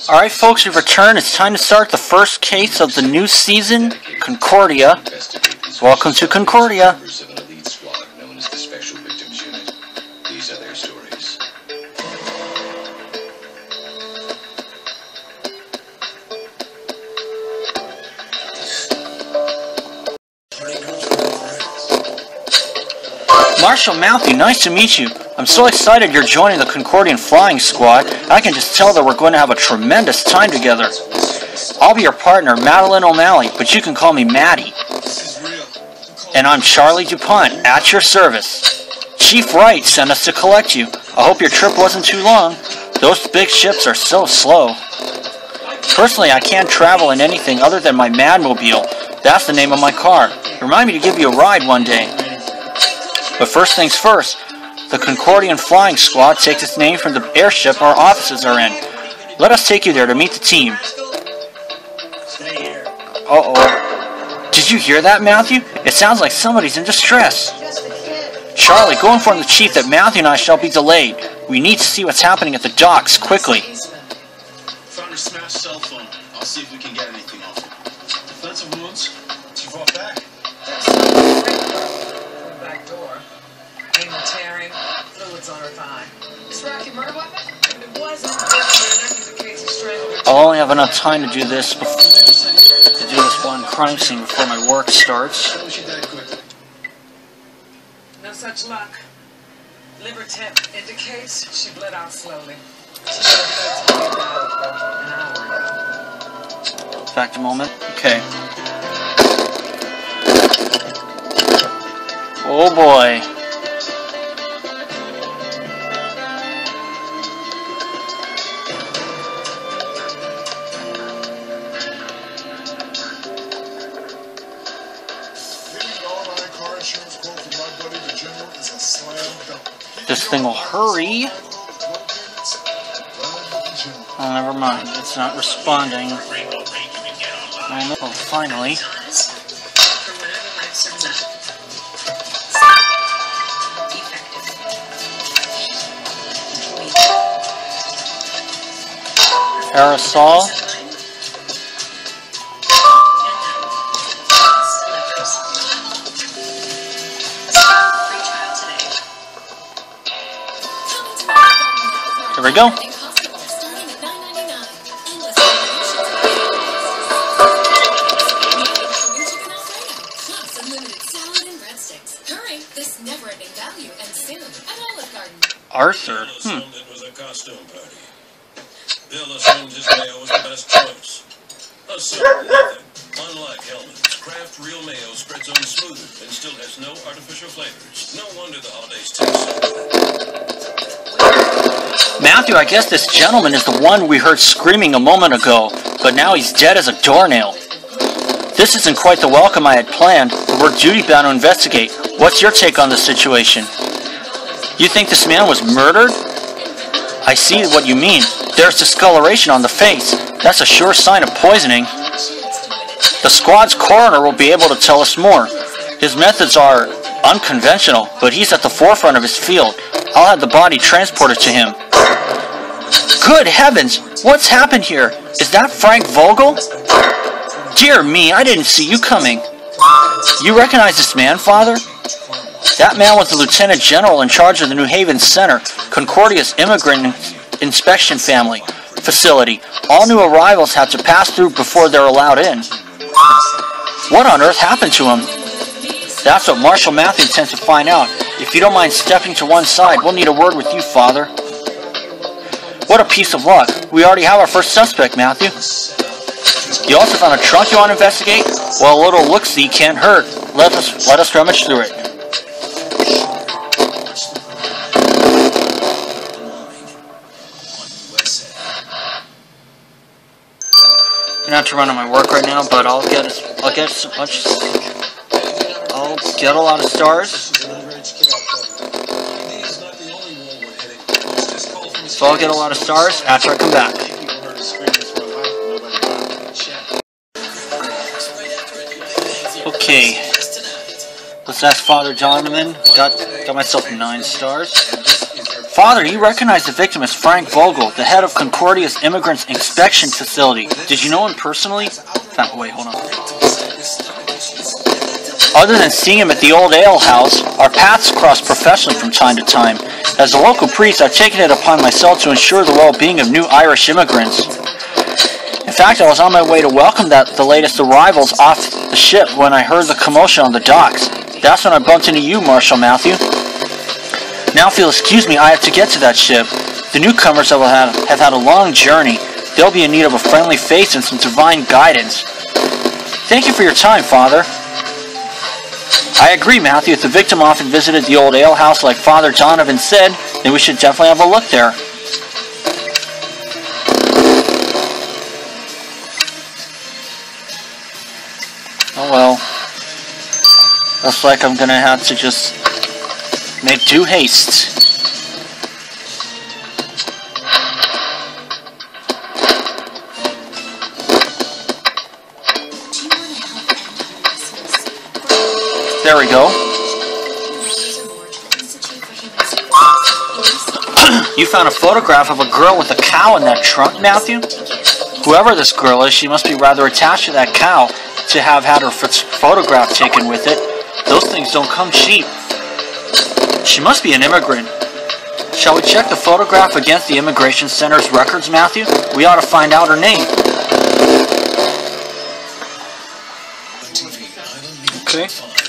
Alright folks, we've returned. It's time to start the first case of the new season, Concordia. Welcome to Concordia. Marshal Matthew, nice to meet you. I'm so excited you're joining the Concordian flying squad. I can just tell that we're going to have a tremendous time together. I'll be your partner, Madeline O'Malley, but you can call me Maddie. And I'm Charlie DuPont, at your service. Chief Wright sent us to collect you. I hope your trip wasn't too long. Those big ships are so slow. Personally, I can't travel in anything other than my Madmobile. That's the name of my car. Remind me to give you a ride one day. But first things first, the Concordian Flying Squad takes its name from the airship our offices are in. Let us take you there to meet the team. Uh-oh. Did you hear that, Matthew? It sounds like somebody's in distress. Charlie, go inform the chief that Matthew and I shall be delayed. We need to see what's happening at the docks, quickly. Found her smashed cell phone. I'll see if we can get anything off it. Defensive wounds? She fought back. Back door. Anal tearing, fluids on her thigh. This Rocky murder weapon? If it wasn't, the case of strangling. I'll only have enough time to do this one crime scene before my work starts. No such luck. Liver temp indicates she bled out slowly. She got an hour ago. Back a moment. Okay. Oh boy. This thing will hurry. Oh, never mind. It's not responding. Oh, finally. Aerosol. There we go. Arthur. Bill assumed his mayo was the best choice. Assume nothing. Unlike Hellman's, Kraft Real Mayo spreads on smooth and still has no artificial flavors. No wonder the holidays taste so good. Matthew, I guess this gentleman is the one we heard screaming a moment ago, but now he's dead as a doornail. This isn't quite the welcome I had planned, but we're duty-bound to investigate. What's your take on the situation? You think this man was murdered? I see what you mean. There's discoloration on the face. That's a sure sign of poisoning. The squad's coroner will be able to tell us more. His methods are unconventional, but he's at the forefront of his field. I'll have the body transported to him. Good heavens! What's happened here? Is that Frank Vogel? Dear me, I didn't see you coming. You recognize this man, Father? That man was the Lieutenant General in charge of the New Haven Center, Concordia's immigrant inspection facility. All new arrivals have to pass through before they're allowed in. What on earth happened to him? That's what Marshal Matthew intends to find out. If you don't mind stepping to one side, we'll need a word with you, Father. What a piece of luck. We already have our first suspect, Matthew. You also found a trunk you want to investigate? Well, a little look-see can't hurt. Let us rummage through it. I'm not to run on my work right now, but I'll get a lot of stars. So I'll get a lot of stars after I come back. Okay. Let's ask Father Donovan. Got myself 9 stars. Father, you recognize the victim as Frank Vogel, the head of Concordia's Immigrants Inspection Facility. Did you know him personally? Wait, hold on. Other than seeing him at the old ale house, our paths cross professionally from time to time. As a local priest, I've taken it upon myself to ensure the well-being of new Irish immigrants. In fact, I was on my way to welcome the latest arrivals off the ship when I heard the commotion on the docks. That's when I bumped into you, Marshal Matthew. Now if you'll excuse me, I have to get to that ship. The newcomers have had a long journey. They'll be in need of a friendly face and some divine guidance. Thank you for your time, Father. I agree, Matthew. If the victim often visited the old ale house like Father Donovan said, then we should definitely have a look there. Oh well. Looks like I'm gonna have to just make due haste. There we go. You found a photograph of a girl with a cow in that trunk, Matthew? Whoever this girl is, she must be rather attached to that cow to have had her photograph taken with it. Those things don't come cheap. She must be an immigrant. Shall we check the photograph against the Immigration Center's records, Matthew? We ought to find out her name. Okay.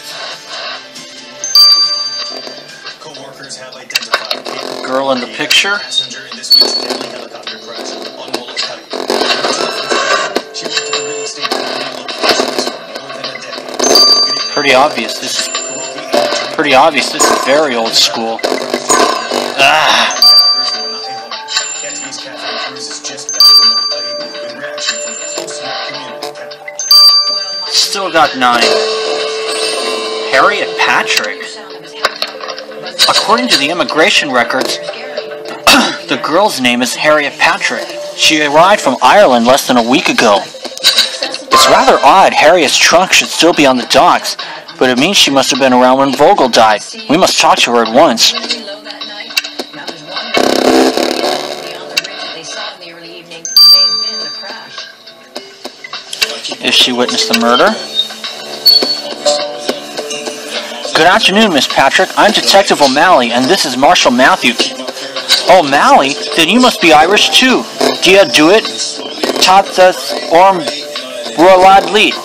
Girl in the picture. Pretty obvious. This is very old school. Still got 9. Harriet Patrick. According to the immigration records, the girl's name is Harriet Patrick. She arrived from Ireland less than a week ago. It's rather odd Harriet's trunk should still be on the docks, but it means she must have been around when Vogel died. We must talk to her at once. If she witnessed the murder? Good afternoon, Miss Patrick. I'm Detective O'Malley, and this is Marshal Matthew. Oh, Malley? Then you must be Irish, too. Dia duit? Tatas orm brolad lead.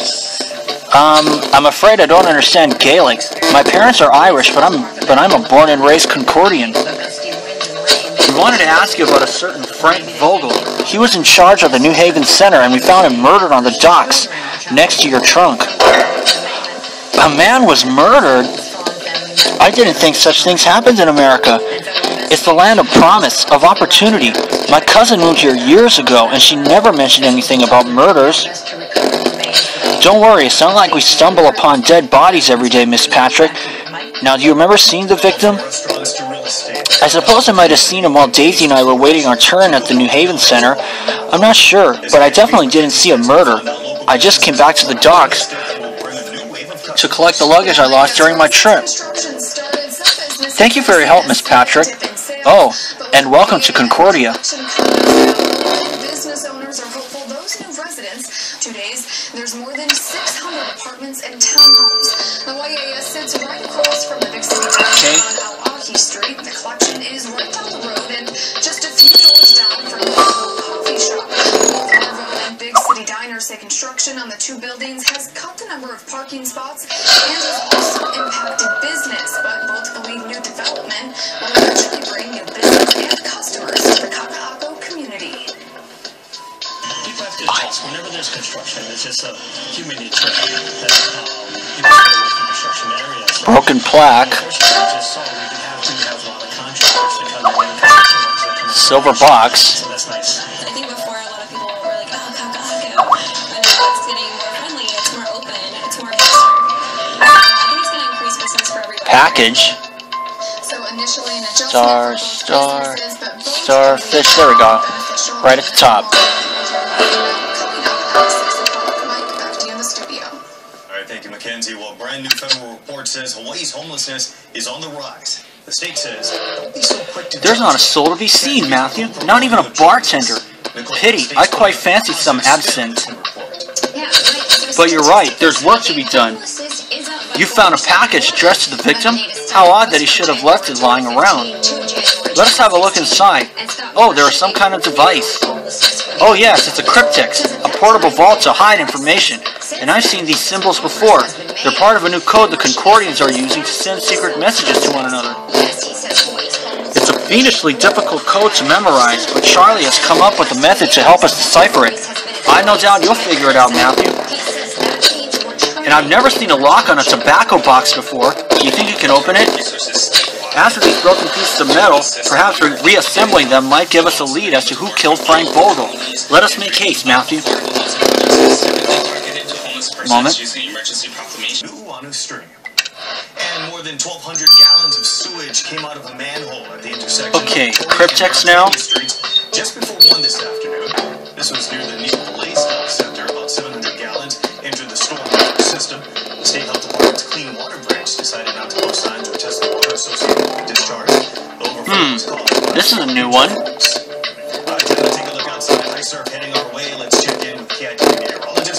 I'm afraid I don't understand Gaelic. My parents are Irish, but I'm a born and raised Concordian. We wanted to ask you about a certain Frank Vogel. He was in charge of the New Haven Center, and we found him murdered on the docks next to your trunk. A man was murdered? I didn't think such things happened in America. It's the land of promise, of opportunity. My cousin moved here years ago, and she never mentioned anything about murders. Don't worry, it's not like we stumble upon dead bodies every day, Miss Patrick. Now, do you remember seeing the victim? I suppose I might have seen him while Daisy and I were waiting our turn at the New Haven Center. I'm not sure, but I definitely didn't see a murder. I just came back to the docks to collect the luggage I lost during my trip. Thank you for your help, Miss Patrick. Oh, and welcome to Concordia. Business owners are hopeful those new residents. 2 days, there's more than 600 apartments and townhomes. The YAS sits right across from the big city on Al-Ahi Street. The collection is right down the road and just a few doors down from the local coffee shop. Both Marvel and Big City Diners say construction on the 2 buildings has cut the number of parking spots and has also impacted business, but both believe new development will eventually bring new business and customers to the Kaka'ako community. Whenever there's construction, it's just a human nature that people stay away from construction areas. Broken plaque. Silver box. So that's nice. I think before a lot of people were like, oh, Kaka'ako. But now it's getting more friendly, it's more open, it's more hipster. I think it's going to increase business for everybody. Package. So initially an adjustment Starfish. There we go. Right at the top. Thank you, Mackenzie. Well, a brand new federal report says Hawaii's homelessness is on the rise. The state says, don't be so quick to There's not a soul to be seen, Matthew. Not even a bartender. Pity, I quite fancy some absinthe. But you're right, there's work to be done. You found a package addressed to the victim? How odd that he should have left it lying around. Let us have a look inside. Oh, there is some kind of device. Oh yes, it's a cryptex, a portable vault to hide information. And I've seen these symbols before. They're part of a new code the Concordians are using to send secret messages to one another. It's a fiendishly difficult code to memorize, but Charlie has come up with a method to help us decipher it. I have no doubt you'll figure it out, Matthew. And I've never seen a lock on a tobacco box before. Do you think you can open it? After these broken pieces of metal, perhaps reassembling them might give us a lead as to who killed Frank Vogel. Let us make haste, Matthew. Moment. New on a string. And more than 1,200 gallons of sewage came out of a manhole at the intersection. Okay, cryptex now. Just before 1 this afternoon. This was near the Neil Blaisdell Center. About 700 gallons entered the stormwater system. The State Health Department's Clean Water Branch decided not to post signs or test the water associated with the discharge. The overflow was called. This is a new one. Take a look outside. Ice surf heading our way. Let's check in with KID meteorologist.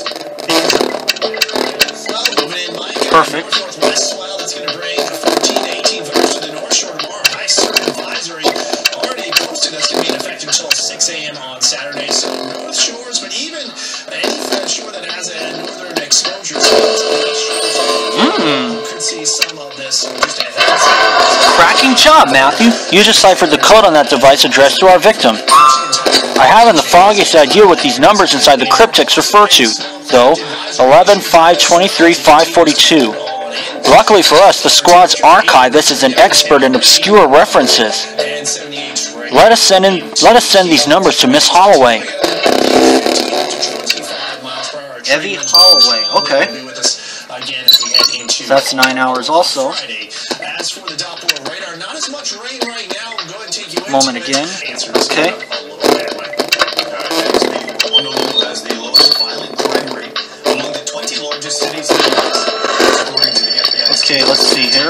Perfect. Northwest swell that's going to bring 14 to 18 footers to the north shore tomorrow. High surf advisory already posted. That's going to be in effect until 6 a.m. on Saturday. So north shores, but even any shore that has a northern exposure. Could see some of this just ahead. Cracking job, Matthew. You deciphered the code on that device addressed to our victim. I haven't the foggiest idea what these numbers inside the cryptex refer to, though. 11, 5, 23, 542. Luckily for us, the squad's archive this is an expert in obscure references. Let us send these numbers to Miss Holloway. Evie Holloway. Okay. That's 9 hours also. Moment again. Okay. Okay, let's see here.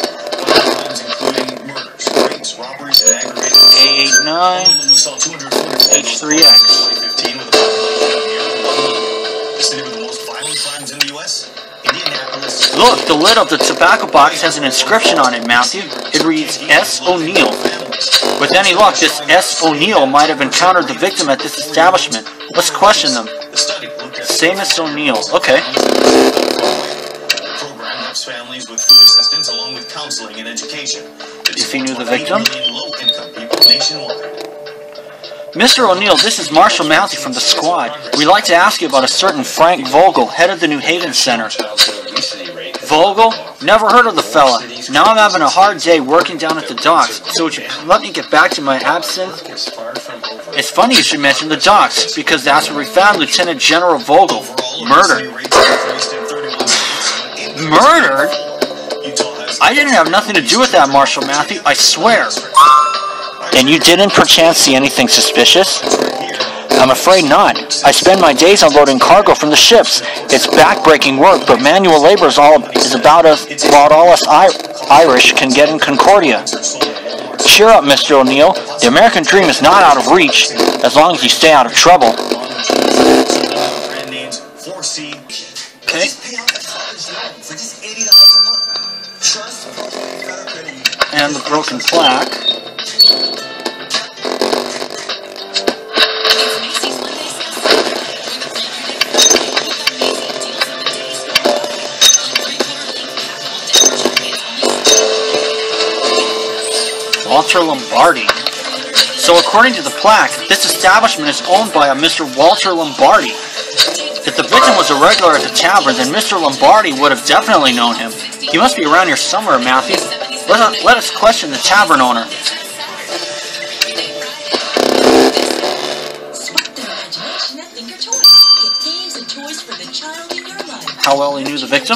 A89, H3X. Look, the lid of the tobacco box has an inscription on it, Matthew. It reads S. O'Neill. With any luck, this S. O'Neill might have encountered the victim at this establishment. Let's question them. Same as O'Neill. Okay. Families with food assistance along with counseling and education. If he knew the victim. Mr. O'Neill, this is Marshall Mounty from the squad. We'd like to ask you about a certain Frank Vogel, head of the New Haven Center. Vogel? Never heard of the fella. Now I'm having a hard day working down at the docks, so would you let me get back to my absinthe? It's funny you should mention the docks, because that's where we found Lieutenant General Vogel. Murdered. Murdered? I didn't have nothing to do with that, Marshal Matthew, I swear. And you didn't perchance see anything suspicious? I'm afraid not. I spend my days unloading cargo from the ships. It's back-breaking work, but manual labor is about all us Irish can get in Concordia. Cheer up, Mr. O'Neill. The American dream is not out of reach, as long as you stay out of trouble. Okay. And the broken plaque. Walter Lombardi. So according to the plaque, this establishment is owned by a Mr. Walter Lombardi. If the victim was a regular at the tavern, then Mr. Lombardi would have definitely known him. He must be around here somewhere, Matthew. Let us question the tavern owner. How well he knew the victim?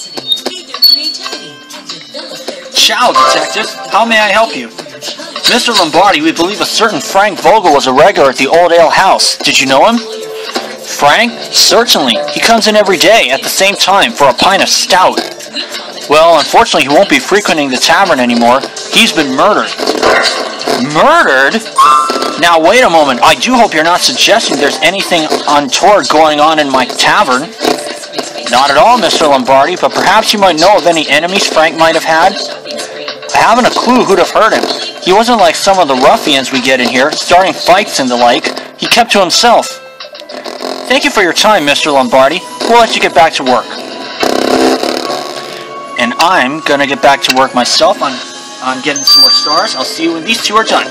Ciao, detective. How may I help you? Mr. Lombardi, we believe a certain Frank Vogel was a regular at the Old Ale House. Did you know him? Frank? Certainly. He comes in every day at the same time for a pint of stout. Well, unfortunately, he won't be frequenting the tavern anymore. He's been murdered. Murdered? Now, wait a moment. I do hope you're not suggesting there's anything untoward going on in my tavern. Not at all, Mr. Lombardi, but perhaps you might know of any enemies Frank might have had? I haven't a clue who'd have hurt him. He wasn't like some of the ruffians we get in here, starting fights and the like. He kept to himself. Thank you for your time, Mr. Lombardi. We'll let you get back to work. And I'm gonna get back to work myself on getting some more stars. I'll see you when these two are done.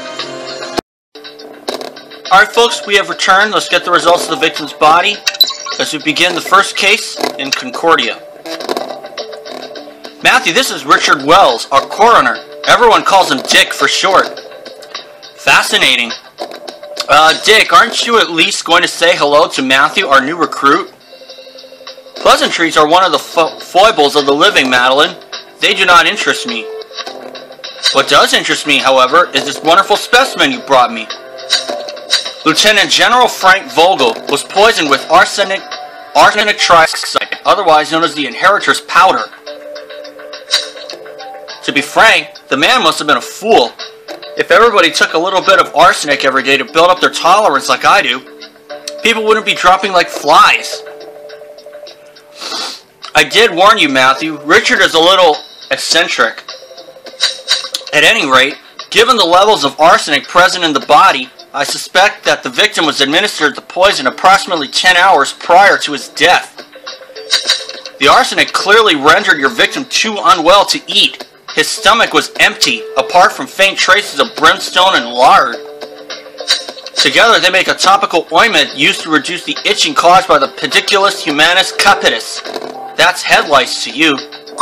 Alright folks, we have returned. Let's get the results of the victim's body as we begin the first case in Concordia. Matthew, this is Richard Wells, our coroner. Everyone calls him Dick for short. Fascinating. Dick, aren't you at least going to say hello to Matthew, our new recruit? Pleasantries are one of the foibles of the living, Madeline. They do not interest me. What does interest me, however, is this wonderful specimen you brought me. Lieutenant General Frank Vogel was poisoned with arsenic trioxide, otherwise known as the inheritor's powder. To be frank, the man must have been a fool. If everybody took a little bit of arsenic every day to build up their tolerance like I do, people wouldn't be dropping like flies. I did warn you, Matthew. Richard is a little eccentric. At any rate, given the levels of arsenic present in the body, I suspect that the victim was administered the poison approximately 10 hours prior to his death. The arsenic clearly rendered your victim too unwell to eat. His stomach was empty, apart from faint traces of brimstone and lard. Together they make a topical ointment used to reduce the itching caused by the pediculus humanus capitis. That's head lice to you.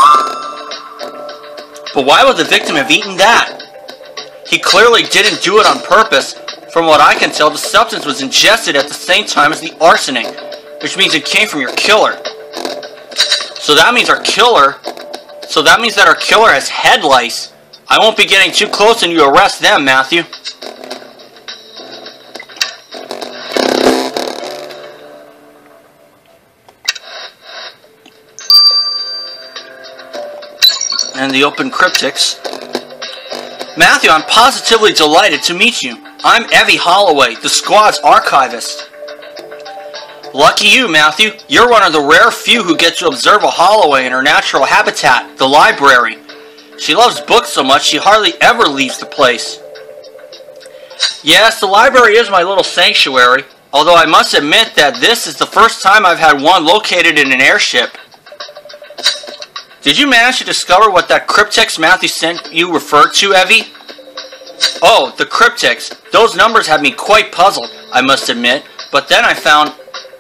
But why would the victim have eaten that? He clearly didn't do it on purpose. From what I can tell, the substance was ingested at the same time as the arsenic, which means it came from your killer. So that means that our killer has head lice. I won't be getting too close and you arrest them, Matthew. And the open cryptics. Matthew, I'm positively delighted to meet you. I'm Evie Holloway, the squad's archivist. Lucky you, Matthew. You're one of the rare few who get to observe a Holloway in her natural habitat, the library. She loves books so much she hardly ever leaves the place. Yes, the library is my little sanctuary, although I must admit that this is the first time I've had one located in an airship. Did you manage to discover what that cryptex Matthew sent you referred to, Evie? Oh, the cryptex. Those numbers had me quite puzzled, I must admit, but then I found...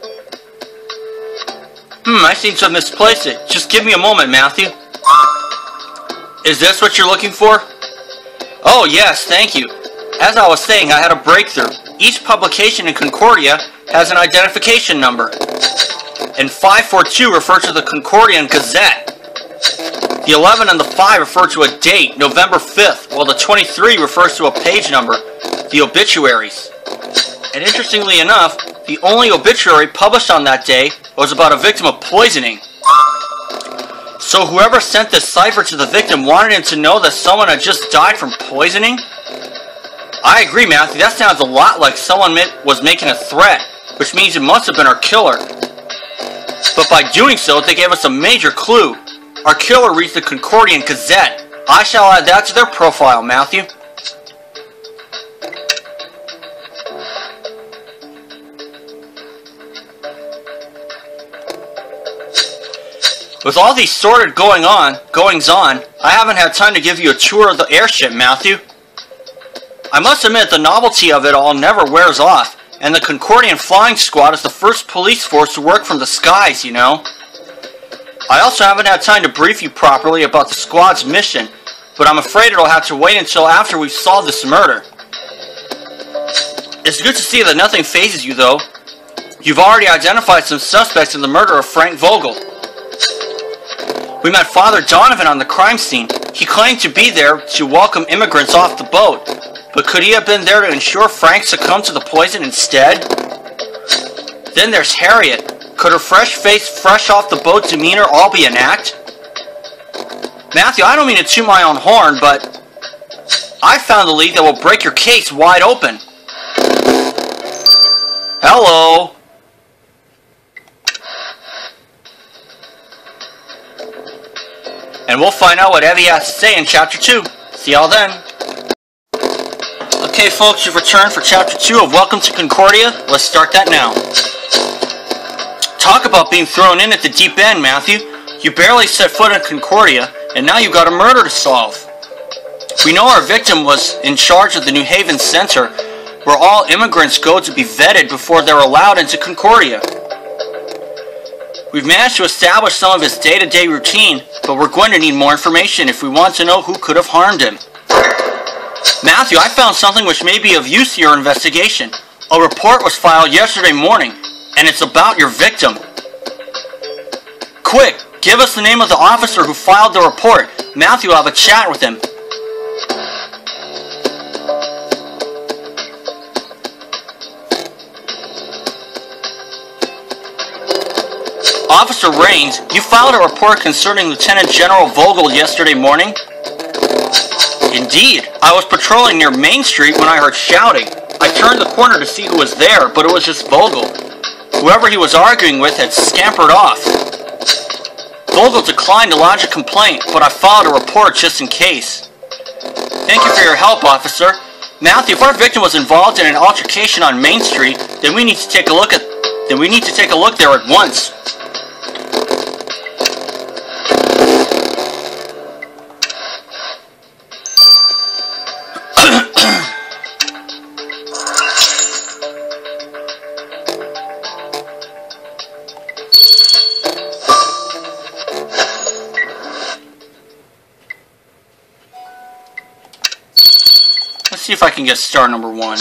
I seem to have misplaced it. Just give me a moment, Matthew. Is this what you're looking for? Oh, yes, thank you. As I was saying, I had a breakthrough. Each publication in Concordia has an identification number. And 542 refers to the Concordian Gazette. The 11 and the 5 refer to a date, November 5th, while the 23 refers to a page number, the obituaries. And interestingly enough, the only obituary published on that day was about a victim of poisoning. So whoever sent this cipher to the victim wanted him to know that someone had just died from poisoning? I agree, Matthew. That sounds a lot like someone was making a threat, which means it must have been our killer. But by doing so, they gave us a major clue. Our killer reads the Concordian Gazette. I shall add that to their profile, Matthew. With all these sordid goings-on, I haven't had time to give you a tour of the airship, Matthew. I must admit the novelty of it all never wears off, and the Concordian Flying Squad is the first police force to work from the skies, you know. I also haven't had time to brief you properly about the squad's mission, but I'm afraid it'll have to wait until after we've solved this murder. It's good to see that nothing phases you, though. You've already identified some suspects in the murder of Frank Vogel. We met Father Donovan on the crime scene. He claimed to be there to welcome immigrants off the boat. But could he have been there to ensure Frank succumbed to the poison instead? Then there's Harriet. Could her fresh face, fresh off the boat demeanor all be an act? Matthew, I don't mean to toot my own horn, but I found a lead that will break your case wide open. Hello? And we'll find out what Evie has to say in Chapter 2. See y'all then. Okay, folks, you've returned for Chapter 2 of Welcome to Concordia. Let's start that now. Talk about being thrown in at the deep end, Matthew. You barely set foot in Concordia, and now you've got a murder to solve. We know our victim was in charge of the New Haven Center, where all immigrants go to be vetted before they're allowed into Concordia. We've managed to establish some of his day-to-day routine, but we're going to need more information if we want to know who could have harmed him. Matthew, I found something which may be of use to your investigation. A report was filed yesterday morning, and it's about your victim. Quick, give us the name of the officer who filed the report. Matthew will have a chat with him. Officer Raines, you filed a report concerning Lieutenant General Vogel yesterday morning? Indeed. I was patrolling near Main Street when I heard shouting. I turned the corner to see who was there, but it was just Vogel. Whoever he was arguing with had scampered off. Vogel declined to lodge a complaint, but I filed a report just in case. Thank you for your help, officer. Matthew, if our victim was involved in an altercation on Main Street, then we need to take a look there at once. Let's see if I can get star number 1.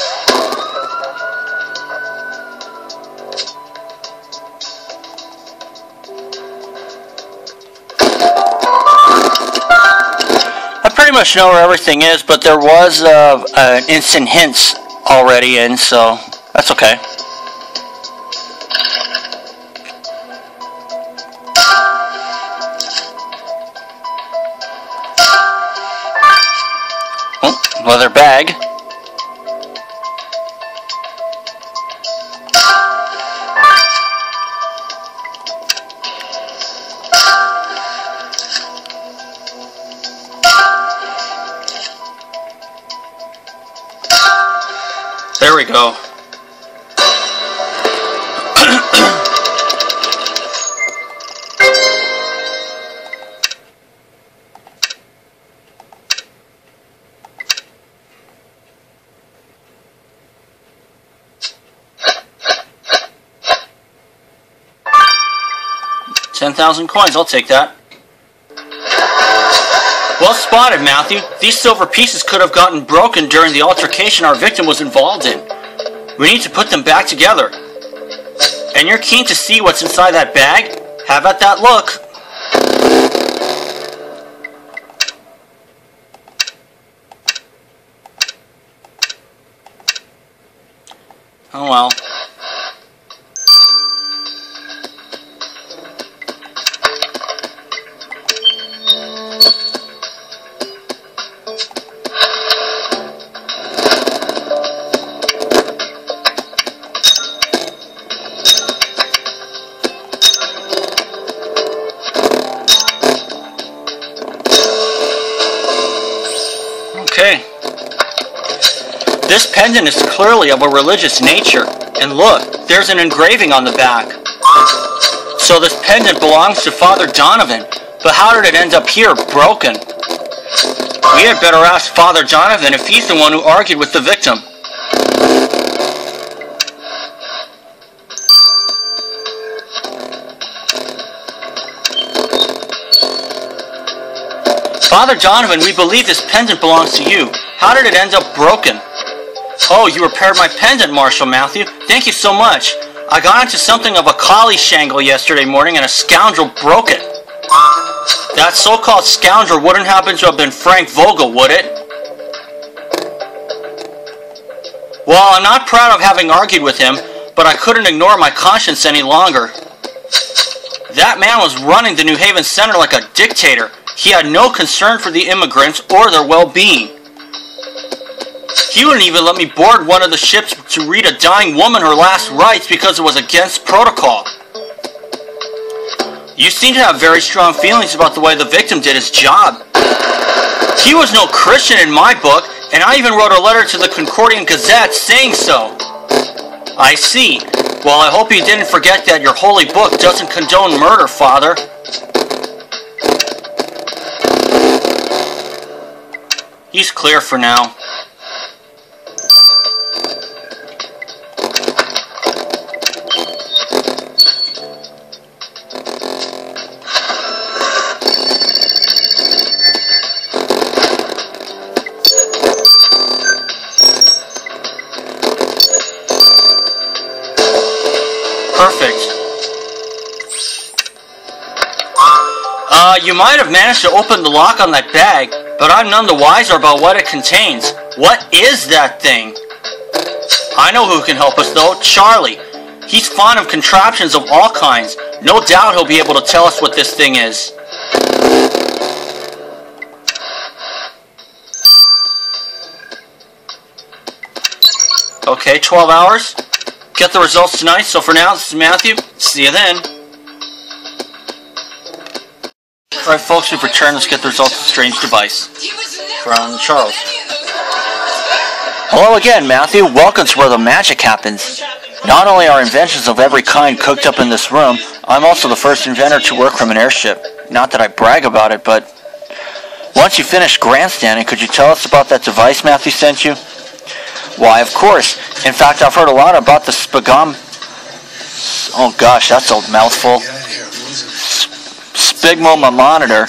I pretty much know where everything is, but there was an instant hints already in, so that's okay. Leather bag. There we go. 10,000 coins, I'll take that. Well spotted, Matthew. These silver pieces could have gotten broken during the altercation our victim was involved in. We need to put them back together. And you're keen to see what's inside that bag? Have at that look. Oh well. Okay. This pendant is clearly of a religious nature, and look, there's an engraving on the back. So this pendant belongs to Father Donovan, but how did it end up here, broken? We had better ask Father Donovan if he's the one who argued with the victim. Father Donovan, we believe this pendant belongs to you. How did it end up broken? Oh, you repaired my pendant, Marshal Matthew. Thank you so much. I got into something of a collie shangle yesterday morning and a scoundrel broke it. That so-called scoundrel wouldn't happen to have been Frank Vogel, would it? Well, I'm not proud of having argued with him, but I couldn't ignore my conscience any longer. That man was running the New Haven Center like a dictator. He had no concern for the immigrants or their well-being. He wouldn't even let me board one of the ships to read a dying woman her last rites because it was against protocol. You seem to have very strong feelings about the way the victim did his job. He was no Christian in my book, and I even wrote a letter to the Concordia Gazette saying so. I see. Well, I hope you didn't forget that your holy book doesn't condone murder, Father. He's clear for now. Perfect. You might have managed to open the lock on that bag, but I'm none the wiser about what it contains. What is that thing? I know who can help us though, Charlie. He's fond of contraptions of all kinds. No doubt he'll be able to tell us what this thing is. Okay, 12 hours. Get the results tonight, so for now, this is Matthew. See you then. Alright folks, we've returned. Let's get the results of the strange device from Charles. Hello again, Matthew. Welcome to where the magic happens. Not only are inventions of every kind cooked up in this room, I'm also the first inventor to work from an airship. Not that I brag about it, but once you finish grandstanding, could you tell us about that device Matthew sent you? Why, of course. In fact, I've heard a lot about the oh gosh, that's a mouthful. Sphygmomanometer.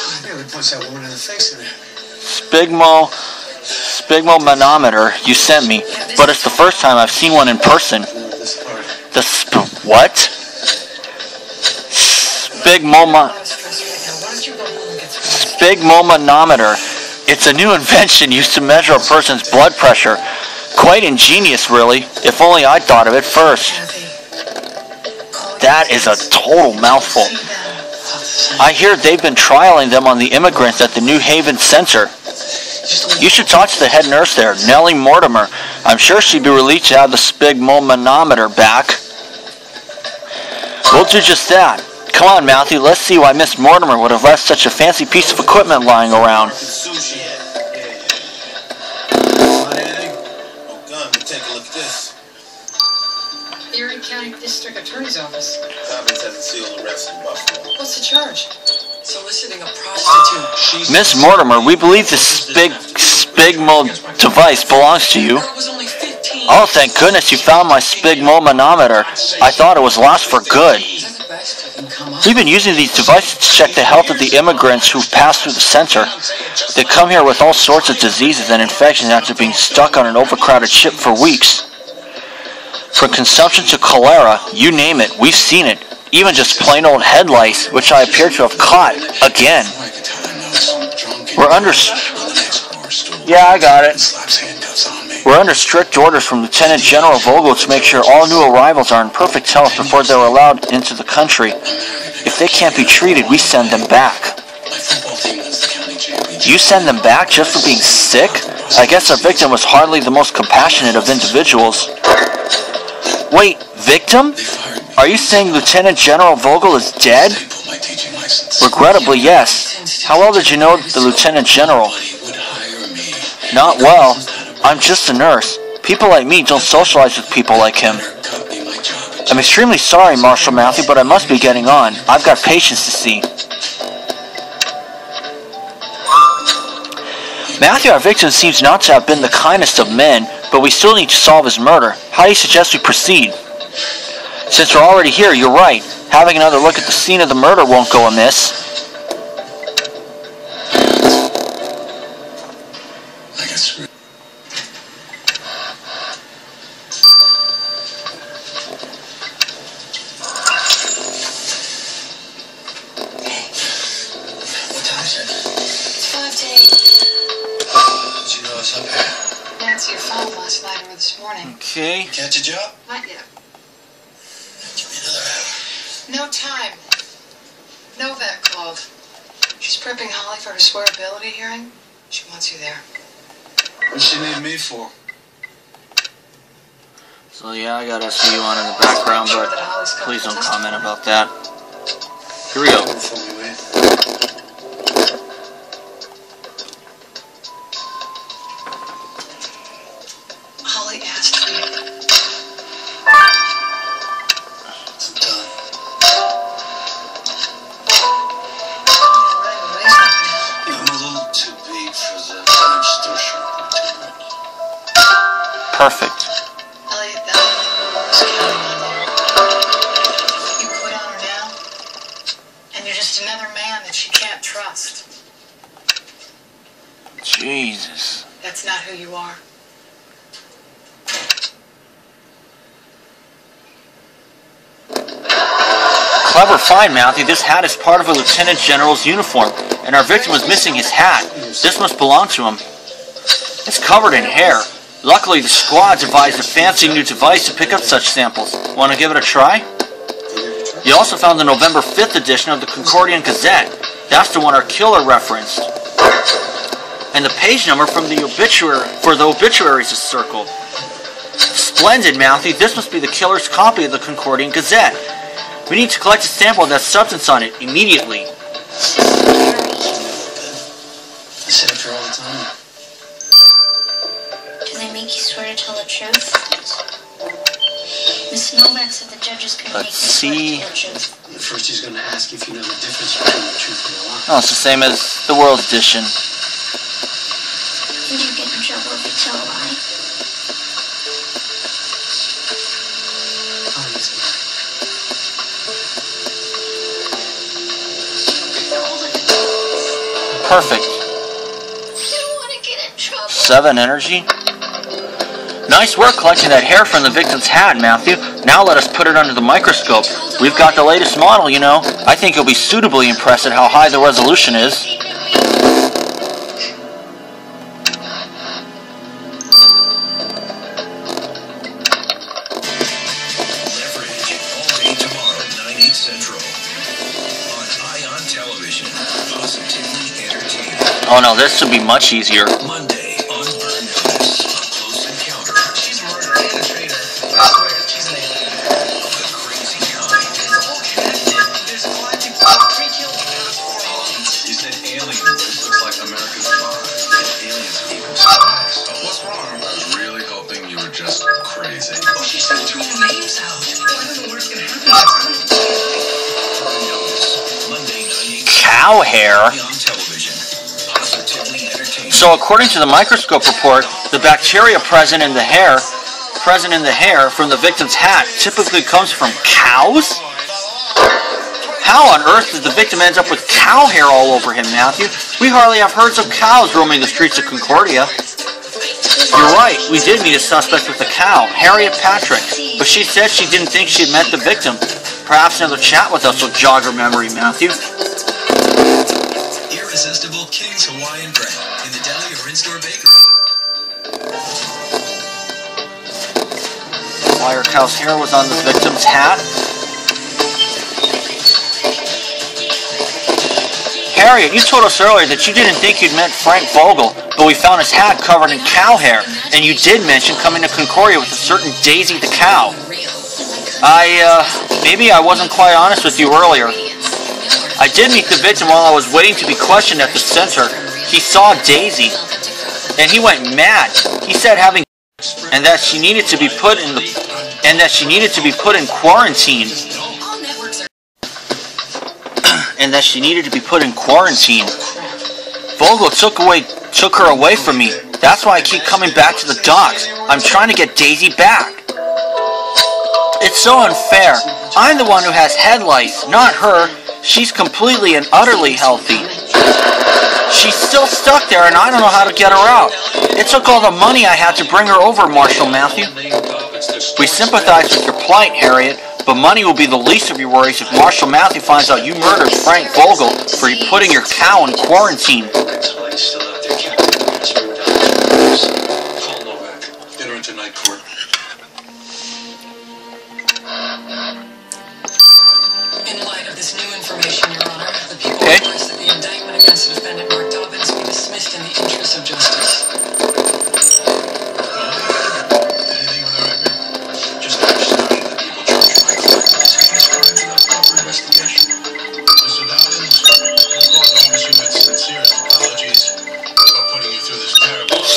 Sphygmomanometer you sent me, but it's the first time I've seen one in person. The what? Sphygmomanometer. It's a new invention used to measure a person's blood pressure. Quite ingenious, really. If only I'd thought of it first. That is a total mouthful. I hear they've been trialing them on the immigrants at the New Haven Center. You should talk to the head nurse there, Nellie Mortimer. I'm sure she'd be relieved to have the sphygmomanometer back. We'll do just that. Come on, Matthew, let's see why Miss Mortimer would have left such a fancy piece of equipment lying around. Take a look at this. Erie County District Attorney's Office. Cobbins has a sealed arrest in Buffalo. What's the charge? Soliciting a prostitute. Miss Mortimer, we believe this Sphygmo device belongs to you. Oh, thank goodness you found my sphygmomanometer. I thought it was lost for good. We've been using these devices to check the health of the immigrants who've passed through the center. They come here with all sorts of diseases and infections after being stuck on an overcrowded ship for weeks. From consumption to cholera, you name it, we've seen it. Even just plain old head lice, which I appear to have caught again. We're under... Yeah, I got it. We're under strict orders from Lieutenant General Vogel to make sure all new arrivals are in perfect health before they're allowed into the country. If they can't be treated, we send them back. You send them back just for being sick? I guess our victim was hardly the most compassionate of individuals. Wait, victim? Are you saying Lieutenant General Vogel is dead? Regrettably, yes. How well did you know the Lieutenant General? Not well. I'm just a nurse. People like me don't socialize with people like him. I'm extremely sorry, Marshal Matthew, but I must be getting on. I've got patients to see. Matthew, our victim, seems not to have been the kindest of men, but we still need to solve his murder. How do you suggest we proceed? Since we're already here, you're right. Having another look at the scene of the murder won't go amiss. I got screwed. What time is it? It's 5 to 8. Did you know I was up here? Nancy, your phone last night or this morning. Okay. Catch a job? Not yet. Give me another hour. No time. Novak called. She's prepping Holly for her swearability hearing. She wants you there. What's she need me for? So yeah, I got SVU on in the background, but please don't comment about that. Here we go. Holly asked for you. I'm done. I'm a little too big for the demonstration opportunity. Perfect. Elliot, that was counting on you. You quit on her now, and you're just another man that she can't trust. Jesus. That's not who you are. Clever find, Matthew. This hat is part of a lieutenant general's uniform, and our victim was missing his hat. This must belong to him. It's covered in hair. Luckily, the squad devised a fancy new device to pick up such samples. Want to give it a try? You also found the November 5th edition of the Concordia Gazette. That's the one our killer referenced. And the page number from the obituaries is circled. Splendid, Matthew. This must be the killer's copy of the Concordia Gazette. We need to collect a sample of that substance on it immediately. I sit up here all the time. Do they make you swear to tell the truth? Miss Novak said the judges can make you swear to tell the truth. First he's going to ask if you know the difference between the truth and a lie. Oh, it's the same as the World Edition. And you get in trouble if you tell a lie. Oh, he's mine. Perfect. I don't want to get in trouble. 7 energy. Nice work collecting that hair from the victim's hat, Matthew. Now let us put it under the microscope. We've got the latest model, you know. I think you'll be suitably impressed at how high the resolution is. Leverage all day tomorrow, 9/8 Central. On Ion Television, positively entertaining. Oh no, this should be much easier. Monday on Burn Notice, a close encounter She's a murderer and a traitor. I swear, she's an alien. of the crazy kind. It's all connected. There's a collective pre-killed the past 4 months. You said aliens. This looks like America's spies. Aliens equal spies. What's wrong? I was really hoping you were just crazy. Oh, she started throwing the names out. Oh, I don't know what's going to happen. Burn Notice, Monday 9/8 Cow hair. on television. Positively entertaining. So according to the microscope report, the bacteria present in the hair from the victim's hat typically comes from cows? How on earth did the victim end up with cow hair all over him, Matthew? We hardly have herds of cows roaming the streets of Concordia. You're right, we did meet a suspect with a cow, Harriet Patrick, but she said she didn't think she'd met the victim. Perhaps another chat with us will jog her memory, Matthew. Irresistible King's Hawaiian bread in the deli or in-store bakery. Wire cow's hair was on the victim's hat. Harriet, you told us earlier that you didn't think you'd met Frank Vogel, but we found his hat covered in cow hair, and you did mention coming to Concordia with a certain Daisy the cow. Maybe I wasn't quite honest with you earlier. I did meet the victim while I was waiting to be questioned at the center. He saw Daisy, and he went mad. He said having and that she needed to be put in quarantine. And that she needed to be put in quarantine. Vogel took her away from me. That's why I keep coming back to the docks. I'm trying to get Daisy back. It's so unfair. I'm the one who has head lice, not her. She's completely and utterly healthy. She's still stuck there and I don't know how to get her out. It took all the money I had to bring her over, Marshal Matthew. We sympathize with your plight, Harriet, but money will be the least of your worries if Marshal Matthew finds out you murdered Frank Vogel for putting your cow in quarantine. Call Novak. Get her into night court. In light of this new information, Your Honor, the people Okay. request that the indictment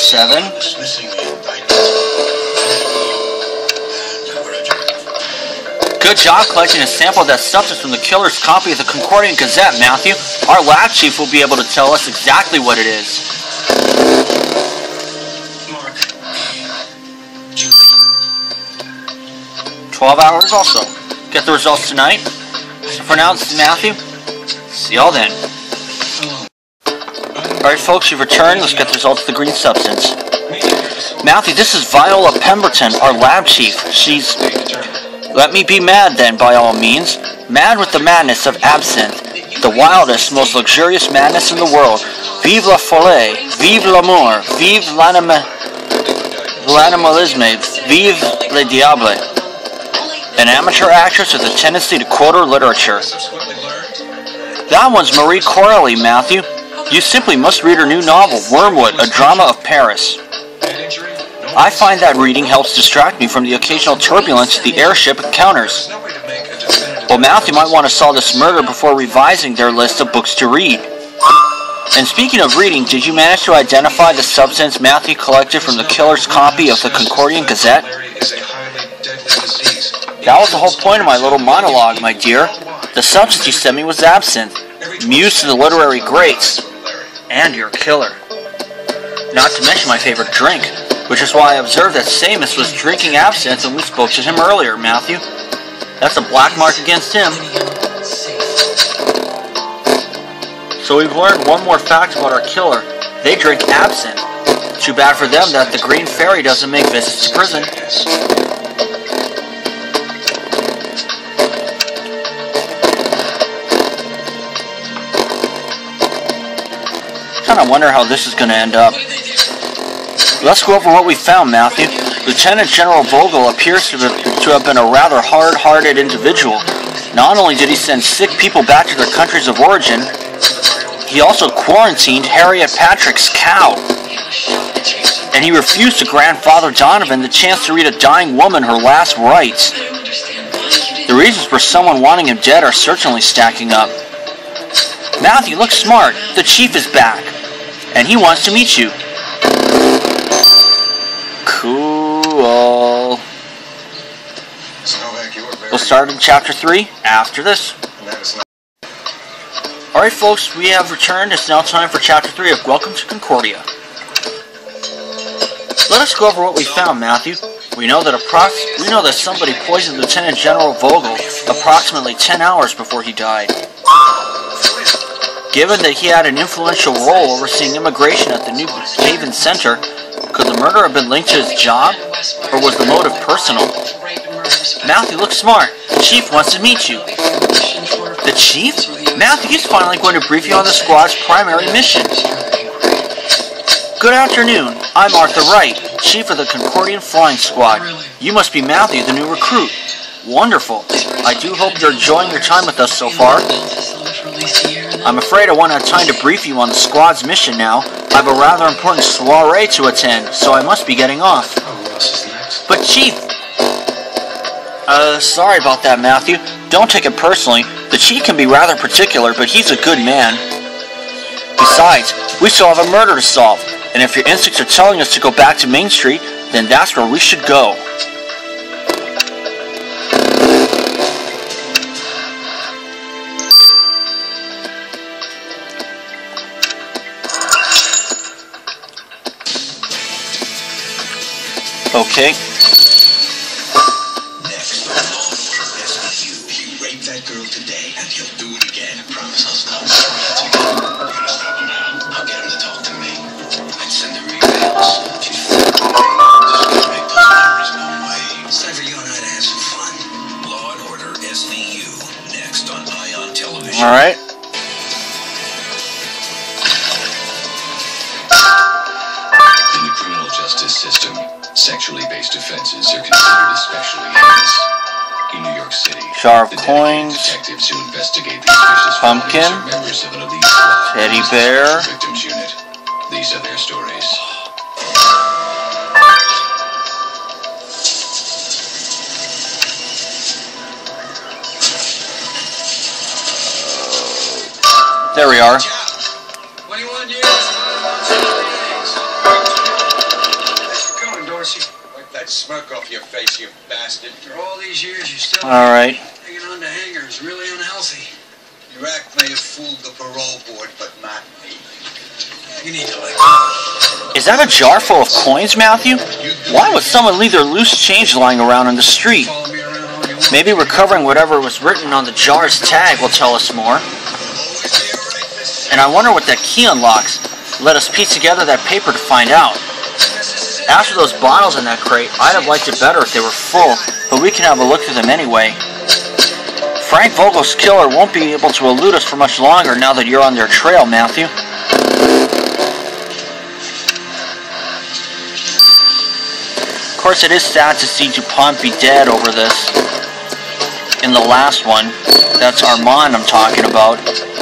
7. Dismissing the indictment. And we're adjourned. Good job collecting a sample of that substance from the killer's copy of the Concordia Gazette, Matthew. Our lab chief will be able to tell us exactly what it is. Mark. Julie. 12 hours also. Get the results tonight. So for now, this is Matthew. See y'all then. Alright folks, you've returned. Let's get the results of the green substance. Matthew, this is Viola Pemberton, our lab chief. She's... Let me be mad then, by all means. Mad with the madness of absinthe. The wildest, most luxurious madness in the world. Vive la folie. Vive l'amour. Vive l'animalisme. Vive le diable. An amateur actress with a tendency to quote literature. That one's Marie Corelli, Matthew. You simply must read her new novel, Wormwood, a drama of Paris. I find that reading helps distract me from the occasional turbulence the airship encounters. Well, Matthew might want to solve this murder before revising their list of books to read. And speaking of reading, did you manage to identify the substance Matthew collected from the killer's copy of the Concordia Gazette? That was the whole point of my little monologue, my dear. The substance you sent me was absinthe, muse to the literary greats, and your killer. Not to mention my favorite drink, which is why I observed that Samus was drinking absinthe when we spoke to him earlier, Matthew. That's a black mark against him. So we've learned one more fact about our killer. They drink absinthe. Too bad for them that the Green Fairy doesn't make visits to prison. I wonder how this is going to end up. Let's go over what we found, Matthew. Lieutenant General Vogel appears to have been a rather hard-hearted individual. Not only did he send sick people back to their countries of origin, he also quarantined Harriet Patrick's cow. And he refused to grant Father Donovan the chance to read a dying woman her last rites. The reasons for someone wanting him dead are certainly stacking up. Matthew, look smart. The chief is back. And he wants to meet you. Cool. We'll start in Chapter 3 after this. Alright folks, we have returned. It's now time for Chapter 3 of Welcome to Concordia. Let us go over what we found, Matthew. We know that somebody poisoned Lieutenant General Vogel approximately 10 hours before he died. Given that he had an influential role overseeing immigration at the New Haven Center, could the murder have been linked to his job, or was the motive personal? Matthew, look smart. The chief wants to meet you. The chief? Matthew, he's finally going to brief you on the squad's primary mission. Good afternoon. I'm Arthur Wright, chief of the Concordian Flying Squad. You must be Matthew, the new recruit. Wonderful. I do hope you're enjoying your time with us so far. I'm afraid I won't have time to brief you on the squad's mission now. I have a rather important soiree to attend, so I must be getting off. But Chief... sorry about that, Matthew. Don't take it personally. The Chief can be rather particular, but he's a good man. Besides, we still have a murder to solve, and if your instincts are telling us to go back to Main Street, then that's where we should go. Okay. Next, he raped that girl today, and he'll do it again. I promise I'll stop him. You're gonna stop him now. I'll get him to talk to me. I'd send her emails. She's f***ing me. Just gonna make those numbers go away. It's time for you and I to have some fun. Law and Order SVU. Next on Ion Television. All right. In the criminal justice system, sexually based offenses are considered especially heinous. In New York City, Sharp the coins, detectives who investigate these vicious pumpkin, felonies are members of an elite squad teddy bear. victims unit. These are their stories. There we are. What do you want to do? that smirk off your face, you bastard. After all these years, you're still Alright. hanging on to hangers. Really unhealthy. Your act may have fooled the parole board, but not me. You need to let go. Is that a jar full of coins, Matthew? Why would someone leave their loose change lying around on the street? Follow me around all you want. Maybe recovering whatever was written on the jar's tag will tell us more. And I wonder what that key unlocks. Let us piece together that paper to find out. After those bottles in that crate, I'd have liked it better if they were full, but we can have a look through them anyway. Frank Vogel's killer won't be able to elude us for much longer now that you're on their trail, Matthew. Of course, it is sad to see DuPont be dead over this. In the last one, that's Armand I'm talking about.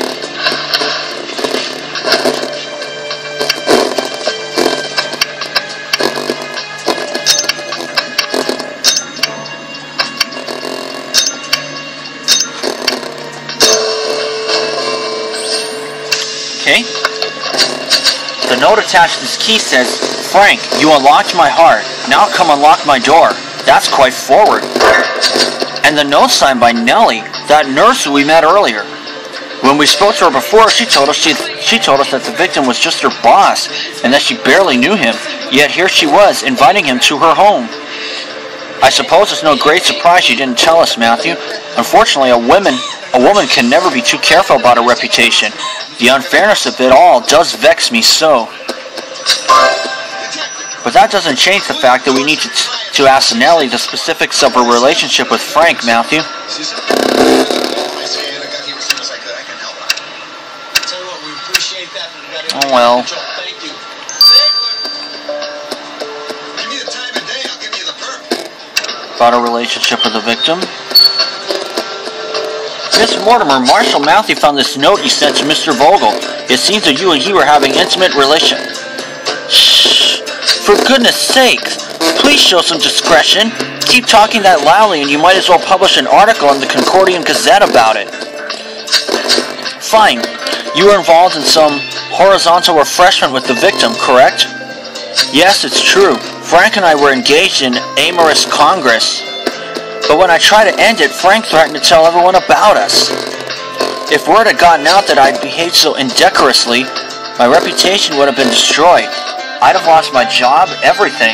Okay. The note attached to this key says, "Frank, you unlocked my heart. Now come unlock my door." That's quite forward. And the note signed by Nellie, that nurse who we met earlier. When we spoke to her before, she told us that the victim was just her boss and that she barely knew him. Yet here she was, inviting him to her home. I suppose it's no great surprise you didn't tell us, Matthew. Unfortunately, a woman can never be too careful about her reputation. The unfairness of it all does vex me so. But that doesn't change the fact that we need to ask Nellie the specifics of her relationship with Frank, Matthew. Oh well. About her relationship with the victim. Miss Mortimer, Marshall Matthew found this note you sent to Mr. Vogel. It seems that you and he were having intimate relation. Shh! For goodness sakes! Please show some discretion. Keep talking that loudly and you might as well publish an article in the Concordia Gazette about it. Fine. You were involved in some horizontal refreshment with the victim, correct? Yes, it's true. Frank and I were engaged in amorous congress. But when I tried to end it, Frank threatened to tell everyone about us. If word had gotten out that I'd behaved so indecorously, my reputation would have been destroyed. I'd have lost my job, everything.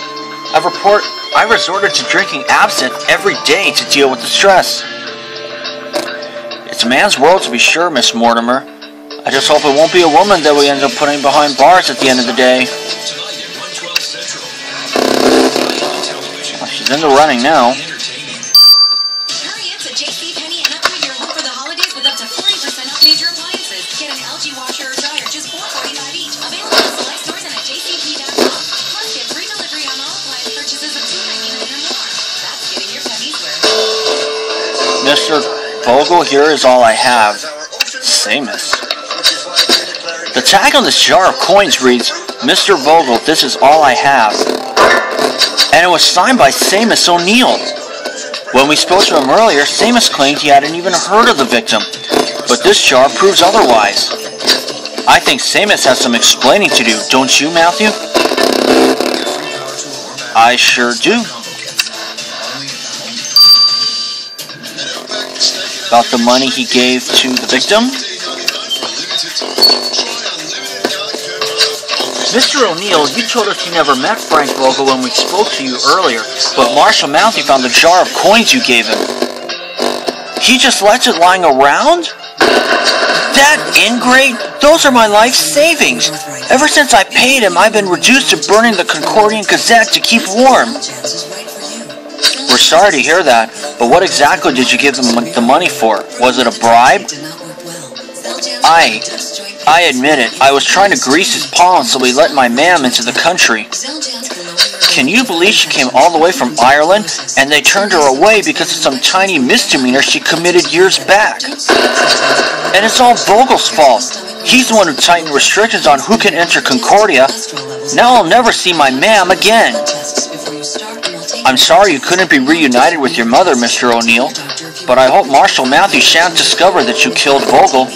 I resorted to drinking absinthe every day to deal with the stress. It's a man's world to be sure, Miss Mortimer. I just hope it won't be a woman that we end up putting behind bars at the end of the day. Well, she's in the running now. Major appliances. Get an LG washer or dryer, just $4.45 each. Available in select stores and at jcp.com. Plus, get free delivery on all appliance purchases of $2.99 or more. That's getting your pennies worth. Mr. Vogel, here is all I have. Samus. The tag on this jar of coins reads, "Mr. Vogel, this is all I have." And it was signed by Samus O'Neill. When we spoke to him earlier, Samus claimed he hadn't even heard of the victim. But this jar proves otherwise. I think Samus has some explaining to do, don't you, Matthew? I sure do. About the money he gave to the victim? Mr. O'Neill, you told us you never met Frank Vogel when we spoke to you earlier, but Marshall Matthew found the jar of coins you gave him. He just lets it lying around? That ingrate? Those are my life savings. Ever since I paid him, I've been reduced to burning the Concordia Gazette to keep warm. We're sorry to hear that, but what exactly did you give him the money for? Was it a bribe? I admit it. I was trying to grease his palms so he let my ma'am into the country. Can you believe she came all the way from Ireland and they turned her away because of some tiny misdemeanor she committed years back? And it's all Vogel's fault. He's the one who tightened restrictions on who can enter Concordia. Now I'll never see my ma'am again. I'm sorry you couldn't be reunited with your mother, Mr. O'Neill, but I hope Marshall Matthew shan't discover that you killed Vogel.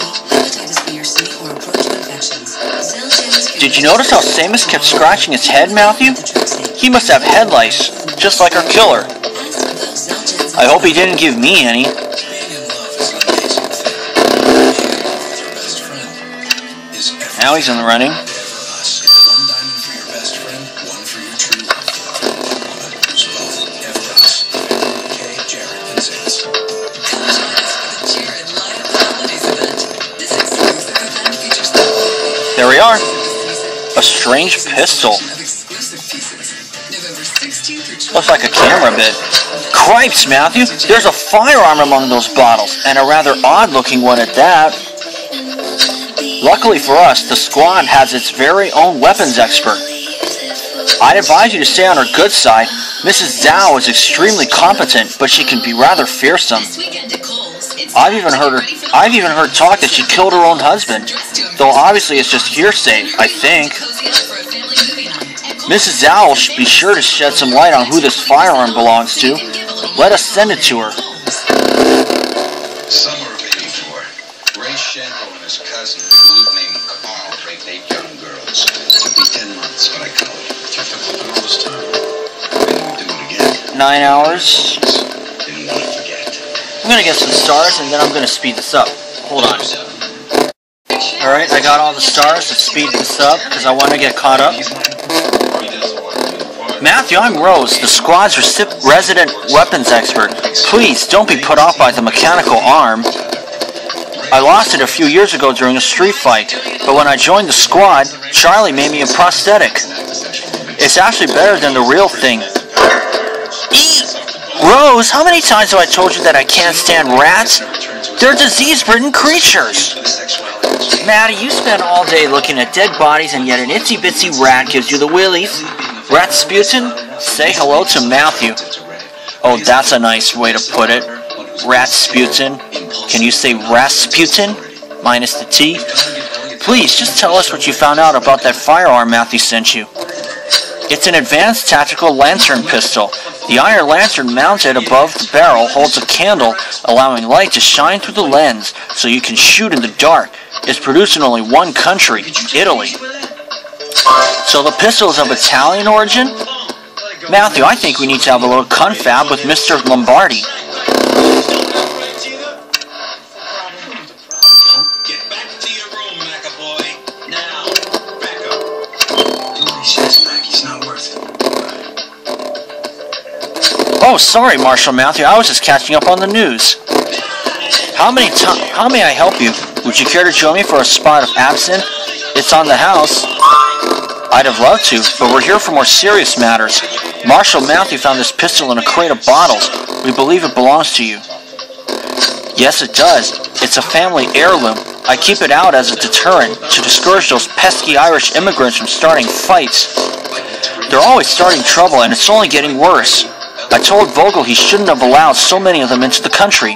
Did you notice how Samus kept scratching his head, Matthew? He must have head lice. just like our killer. I hope he didn't give me any. Being in love is an amazing thing. Being in love with your best friend is everything. Now he's in the running. Ever us. One diamond for your best friend, one for your true love. One woman who's both. Ever us. Kay, Jared, and Zitz. Come join us for the Jared Live Holidays event. This exclusive event features the There we are. A strange pistol. of exclusive pieces. November 16th through Looks like a camera bit. Cripes, Matthew! There's a firearm among those bottles, and a rather odd-looking one at that. Luckily for us, the squad has its very own weapons expert. I'd advise you to stay on her good side. Mrs. Zhao is extremely competent, but she can be rather fearsome. This weekend at Kohl's, it's I've even heard talk that she killed her own husband, though obviously it's just hearsay, I think. cozy up for a family movie night. At Kohl's, Mrs. Zhao will be sure to shed some light on who this firearm belongs to. Let us send it to her. Summer of '84. Ray Shanko and his cousin, big loot named Carl, raped 8 young girls. Took me 10 months, but I covered it. Kept up with it all this time. Then we do it again. 9 hours. Didn't want to forget. I'm gonna get some stars and then I'm gonna speed this up. Hold on. Alright, I got all the stars to speed this up because I want to get caught up. Matthew, I'm Rose, the squad's resident weapons expert. Please, don't be put off by the mechanical arm. I lost it a few years ago during a street fight, but when I joined the squad, Charlie made me a prosthetic. It's actually better than the real thing. Rose, how many times have I told you that I can't stand rats? They're disease-ridden creatures. Maddie, you spend all day looking at dead bodies and yet an itsy-bitsy rat gives you the willies. Rasputin, say hello to Matthew. Oh, that's a nice way to put it. Rasputin. Can you say Rasputin? Minus the T. Please, just tell us what you found out about that firearm Matthew sent you. It's an advanced tactical lantern pistol. The iron lantern mounted above the barrel holds a candle, allowing light to shine through the lens so you can shoot in the dark. It's produced in only one country, Italy. So the pistol is of Italian origin? Matthew, I think we need to have a little confab with Mr. Lombardi. Get back to your room, Macaboy. Now, back up. Do what he says, Mac. He's not worth it. Oh, sorry, Marshal Matthew. I was just catching up on the news. How may I help you? Would you care to join me for a spot of absinthe? It's on the house. I'd have loved to, but we're here for more serious matters. Marshal Matthew found this pistol in a crate of bottles. We believe it belongs to you. Yes, it does. It's a family heirloom. I keep it out as a deterrent to discourage those pesky Irish immigrants from starting fights. They're always starting trouble, and it's only getting worse. I told Vogel he shouldn't have allowed so many of them into the country.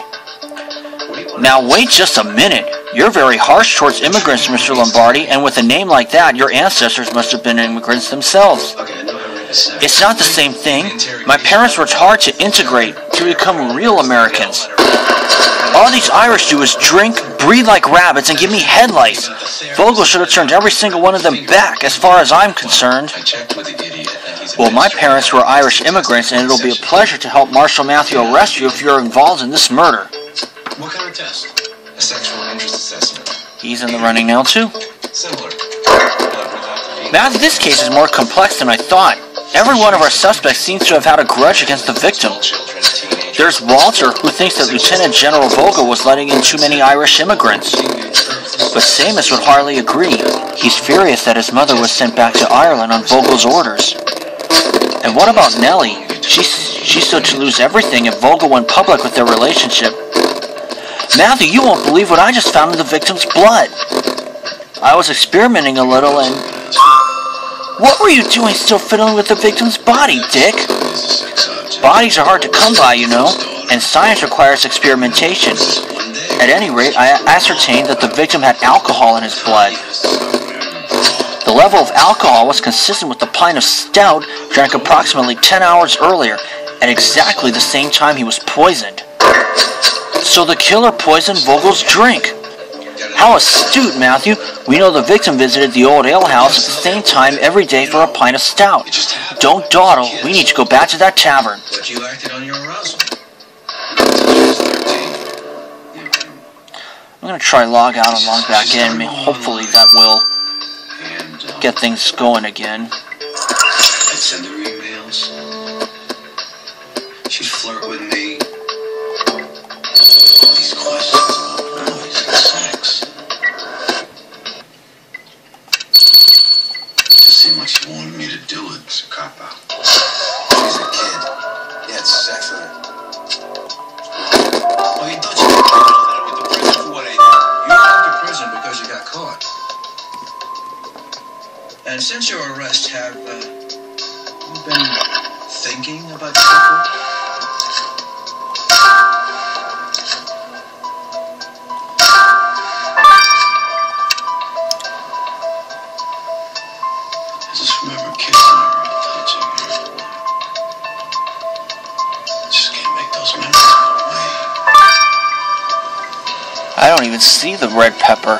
Now wait just a minute. You're very harsh towards immigrants, Mr. Lombardi, and with a name like that, your ancestors must have been immigrants themselves. It's not the same thing. My parents worked hard to integrate, to become real Americans. All these Irish do is drink, breathe like rabbits, and give me head lice. Vogel should have turned every single one of them back, as far as I'm concerned. Well, my parents were Irish immigrants, and it'll be a pleasure to help Marshal Matthew arrest you if you're involved in this murder. What kind of test? A sexual interest assessment. He's in the running now, too. Similar. Matthew, this case is more complex than I thought. Every one of our suspects seems to have had a grudge against the victim. There's Walter, who thinks that Lieutenant General Vogel was letting in too many Irish immigrants. But Seamus would hardly agree. He's furious that his mother was sent back to Ireland on Vogel's orders. And what about Nellie? She stood to lose everything if Vogel went public with their relationship. Matthew, you won't believe what I just found in the victim's blood. I was experimenting a little and... What were you doing still fiddling with the victim's body, Dick? Bodies are hard to come by, you know, and science requires experimentation. At any rate, I ascertained that the victim had alcohol in his blood. The level of alcohol was consistent with the pint of stout drank approximately 10 hours earlier, at exactly the same time he was poisoned. So the killer poisoned Vogel's drink. How astute, Matthew. We know the victim visited the old ale house at the same time every day for a pint of stout. Don't dawdle. We need to go back to that tavern. But you acted on your arousal. I'm going to try log out and log back in. Hopefully that will get things going again. I'd send her emails. She'd flirt with me. All these questions about boys and sex. Just seemed like she wanted me to do it. It's a cop-out. She's a kid. You had sex with her. Oh, you thought you could get all that with the prison for what they did? You went to prison because you got caught. And since your arrest, have you been thinking about yourself? I just remember kissing her and touching her. Just can't make those memories go away. I don't even see the red pepper.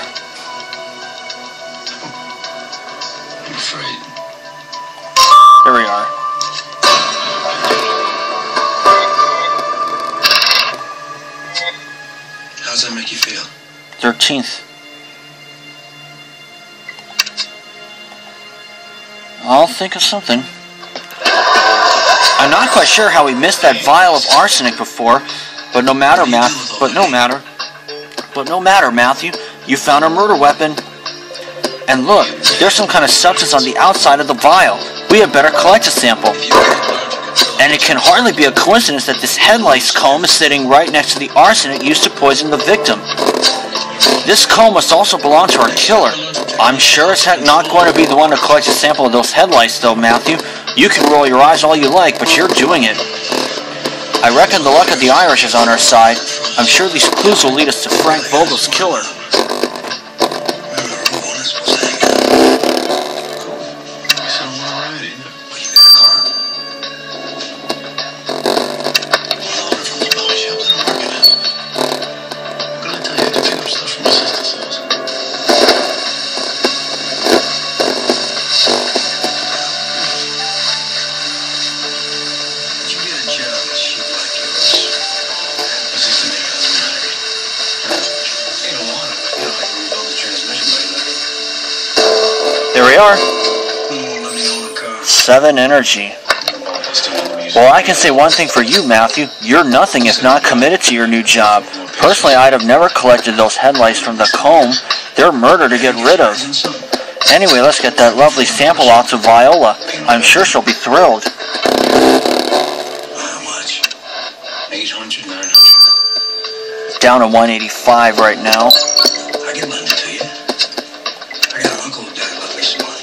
I'm afraid. There we are. How's that make you feel? 13th. I'll think of something. I'm not quite sure how we missed that vial of arsenic before, but no matter, Matthew, you found a murder weapon. And look, there's some kind of substance on the outside of the vial. We had better collect a sample. And it can hardly be a coincidence that this head lice comb is sitting right next to the arsenic used to poison the victim. This comb must also belong to our killer. I'm sure as heck not going to be the one to collect a sample of those head lice though, Matthew. You can roll your eyes all you like, but you're doing it. I reckon the luck of the Irish is on our side. I'm sure these clues will lead us to Frank Vogel's killer. There we are. 7 energy. Well, I can say one thing for you, Matthew. You're nothing if not committed to your new job. Personally, I'd have never collected those head lice from the comb. They're murder to get rid of. Anyway, let's get that lovely sample out to Viola. I'm sure she'll be thrilled. How much? 800, 900? Down to 185 right now. I can lend it to you. I got an uncle who died about this money.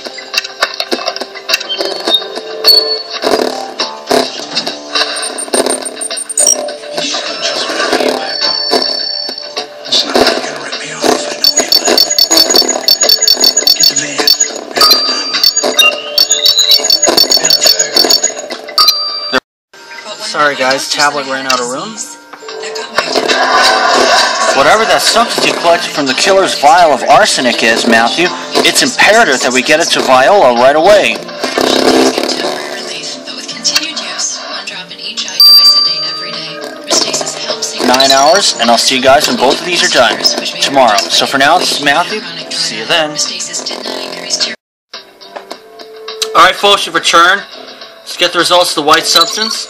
You just gotta trust me to pay you back. It's not like you're gonna rip me off. I know where you live. Get the van. Have a good time with it. Sorry guys, tablet ran out of room. Whatever that substance you collected from the killer's vial of arsenic is, Matthew, it's imperative that we get it to Viola right away. Temporary relief, but with continued use, 1 drop in each eye twice a day, every day. Restasis helps 9 hours, and I'll see you guys when both of these are done tomorrow. So for now, this is Matthew. See you then. Restasis did not increase tear. Alright folks, you've returned. Let's get the results of the white substance.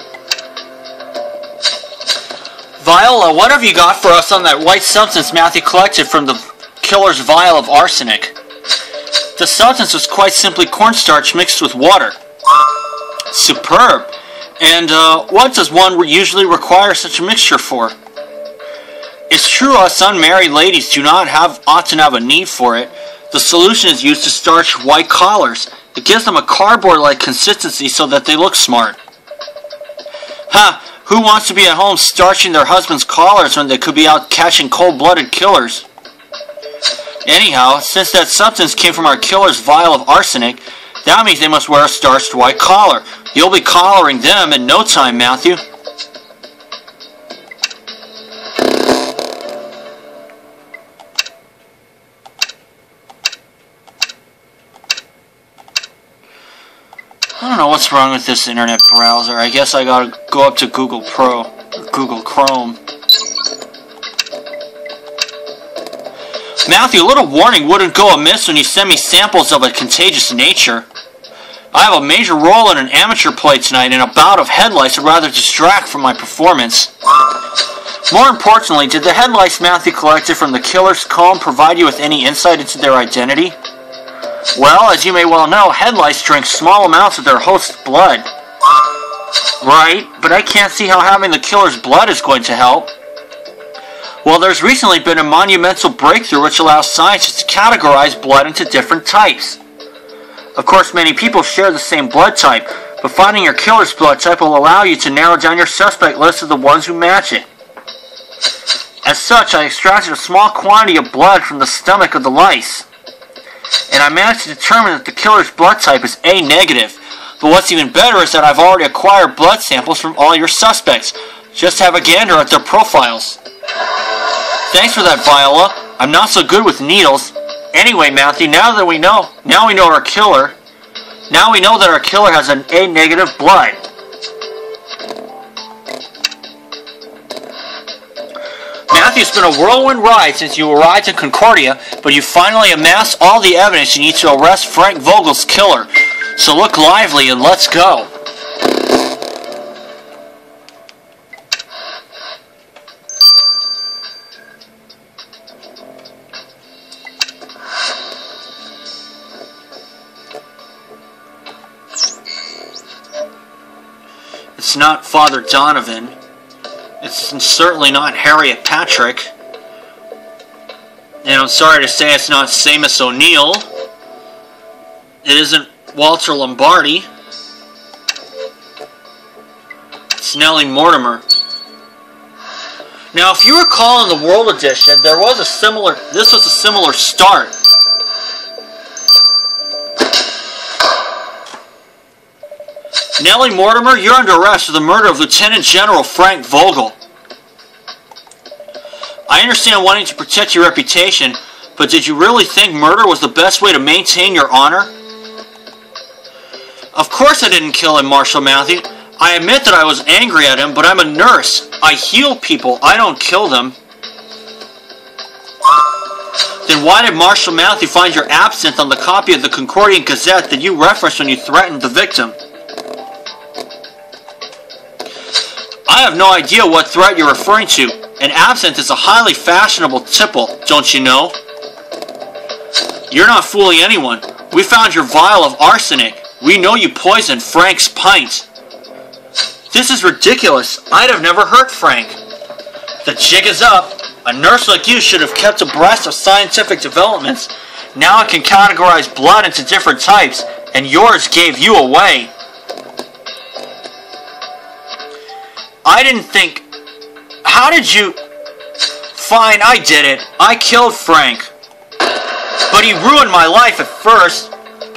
Viola, what have you got for us on that white substance Matthew collected from the killer's vial of arsenic? The substance was quite simply cornstarch mixed with water. Superb. And what does one usually require such a mixture for? It's true us unmarried ladies do not often have a need for it. The solution is used to starch white collars. It gives them a cardboard-like consistency so that they look smart. Ha! Who wants to be at home starching their husband's collars when they could be out catching cold-blooded killers? Anyhow, since that substance came from our killer's vial of arsenic, that means they must wear a starched white collar. You'll be collaring them in no time, Matthew. I don't know what's wrong with this internet browser. I guess I gotta go up to Google Chrome. Matthew, a little warning wouldn't go amiss when you send me samples of a contagious nature. I have a major role in an amateur play tonight, and a bout of head lice would rather distract from my performance. More importantly, did the head lice Matthew collected from the killer's comb provide you with any insight into their identity? Well, as you may well know, head lice drink small amounts of their host's blood. Right, but I can't see how having the killer's blood is going to help. Well, there's recently been a monumental breakthrough which allows scientists to categorize blood into different types. Of course, many people share the same blood type, but finding your killer's blood type will allow you to narrow down your suspect list of the ones who match it. As such, I extracted a small quantity of blood from the stomach of the lice, and I managed to determine that the killer's blood type is A negative. But what's even better is that I've already acquired blood samples from all your suspects. Just have a gander at their profiles. Thanks for that, Viola. I'm not so good with needles. Anyway, Matthew, now we know our killer. Now we know that our killer has an A negative blood. Matthew, it's been a whirlwind ride since you arrived in Concordia, but you finally amassed all the evidence you need to arrest Frank Vogel's killer. So look lively and let's go. It's not Father Donovan. It's certainly not Harriet Patrick. And I'm sorry to say it's not Seamus O'Neill. It isn't Walter Lombardi. It's Nellie Mortimer. Now, if you recall in the World Edition, this was a similar start. Nellie Mortimer, you're under arrest for the murder of Lieutenant General Frank Vogel. I understand wanting to protect your reputation, but did you really think murder was the best way to maintain your honor? Of course I didn't kill him, Marshal Matthew. I admit that I was angry at him, but I'm a nurse. I heal people, I don't kill them. Then why did Marshal Matthew find your absinthe on the copy of the Concordian Gazette that you referenced when you threatened the victim? I have no idea what threat you're referring to. An absinthe is a highly fashionable tipple, don't you know? You're not fooling anyone. We found your vial of arsenic. We know you poisoned Frank's pint. This is ridiculous. I'd have never hurt Frank. The jig is up. A nurse like you should have kept abreast of scientific developments. Now I can categorize blood into different types, and yours gave you away. I didn't think... How did you... Fine, I did it. I killed Frank. But he ruined my life at first.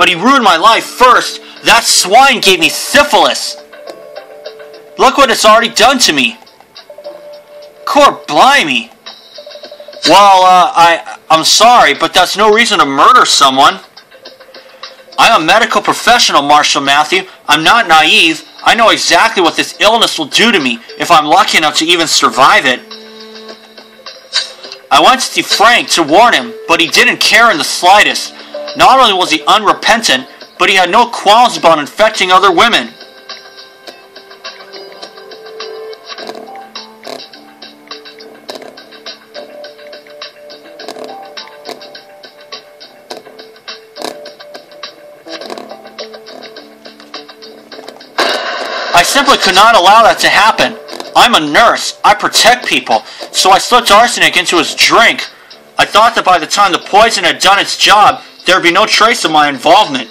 That swine gave me syphilis. Look what it's already done to me. Cor blimey. Well, I'm sorry, but that's no reason to murder someone. I'm a medical professional, Marshal Matthew. I'm not naive. I know exactly what this illness will do to me if I'm lucky enough to even survive it. I went to see Frank to warn him, but he didn't care in the slightest. Not only was he unrepentant, but he had no qualms about infecting other women. I simply could not allow that to happen. I'm a nurse. I protect people. So I slipped arsenic into his drink. I thought that by the time the poison had done its job, there would be no trace of my involvement.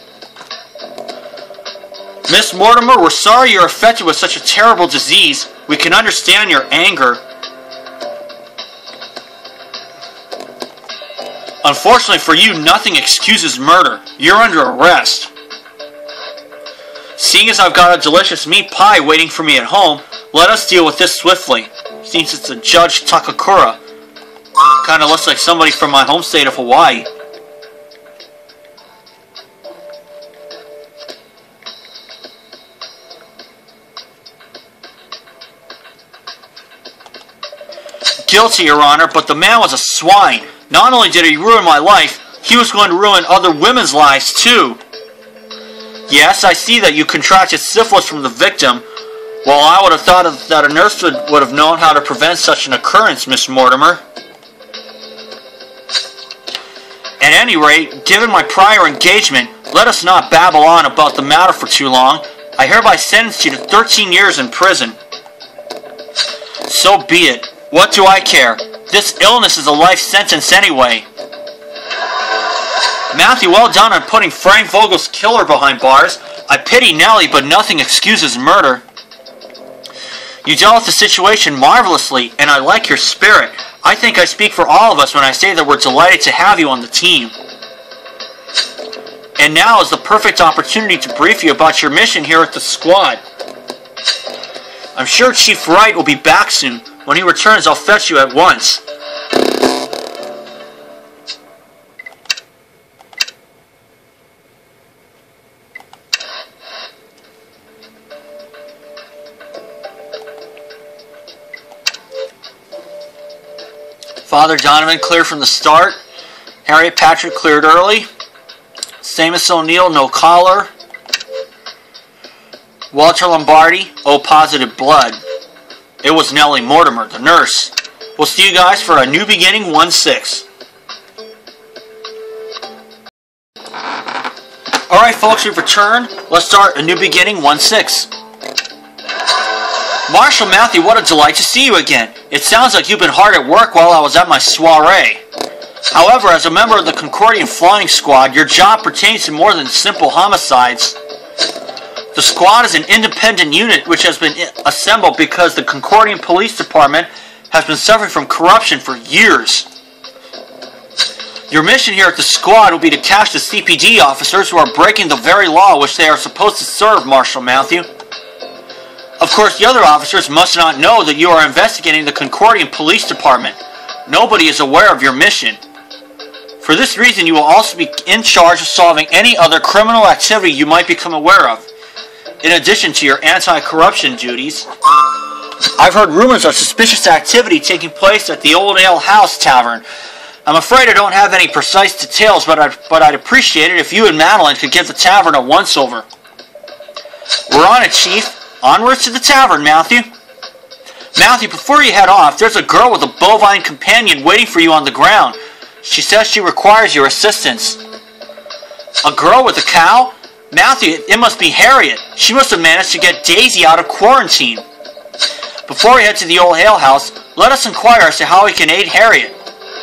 Miss Mortimer, we're sorry you're affected with such a terrible disease. We can understand your anger. Unfortunately for you, nothing excuses murder. You're under arrest. Seeing as I've got a delicious meat pie waiting for me at home, let us deal with this swiftly. Seems it's a Judge Takakura. Kinda looks like somebody from my home state of Hawaii. guilty, Your Honor, but the man was a swine. Not only did he ruin my life, he was going to ruin other women's lives, too. Yes, I see that you contracted syphilis from the victim. Well, I would have thought that a nurse would have known how to prevent such an occurrence, Miss Mortimer. At any rate, given my prior engagement, let us not babble on about the matter for too long. I hereby sentence you to 13 years in prison. So be it. What do I care? This illness is a life sentence anyway. Matthew, well done on putting Frank Vogel's killer behind bars. I pity Nellie, but nothing excuses murder. You dealt with the situation marvelously, and I like your spirit. I think I speak for all of us when I say that we're delighted to have you on the team. And now is the perfect opportunity to brief you about your mission here at the squad. I'm sure Chief Wright will be back soon. When he returns, I'll fetch you at once. Father Donovan cleared from the start. Harriet Patrick cleared early. Seamus O'Neill, no collar. Walter Lombardi, O positive blood. It was Nellie Mortimer, the nurse. We'll see you guys for a new beginning 1-6. Alright folks, we've returned. Let's start a new beginning 1-6. Marshal Matthew, what a delight to see you again. It sounds like you've been hard at work while I was at my soiree. However, as a member of the Concordian Flying Squad, your job pertains to more than simple homicides. The squad is an independent unit which has been assembled because the Concordian Police Department has been suffering from corruption for years. Your mission here at the squad will be to catch the CPD officers who are breaking the very law which they are supposed to serve, Marshal Matthew. Of course, the other officers must not know that you are investigating the Concordian Police Department. Nobody is aware of your mission. For this reason, you will also be in charge of solving any other criminal activity you might become aware of, in addition to your anti-corruption duties. I've heard rumors of suspicious activity taking place at the Old Ale House Tavern. I'm afraid I don't have any precise details, but I'd appreciate it if you and Madeline could give the tavern a once-over. We're on it, Chief. Onwards to the tavern, Matthew. Matthew, before you head off, there's a girl with a bovine companion waiting for you on the ground. She says she requires your assistance. A girl with a cow? Matthew, it must be Harriet. She must have managed to get Daisy out of quarantine. Before we head to the Old Ale House, let us inquire as to how we can aid Harriet.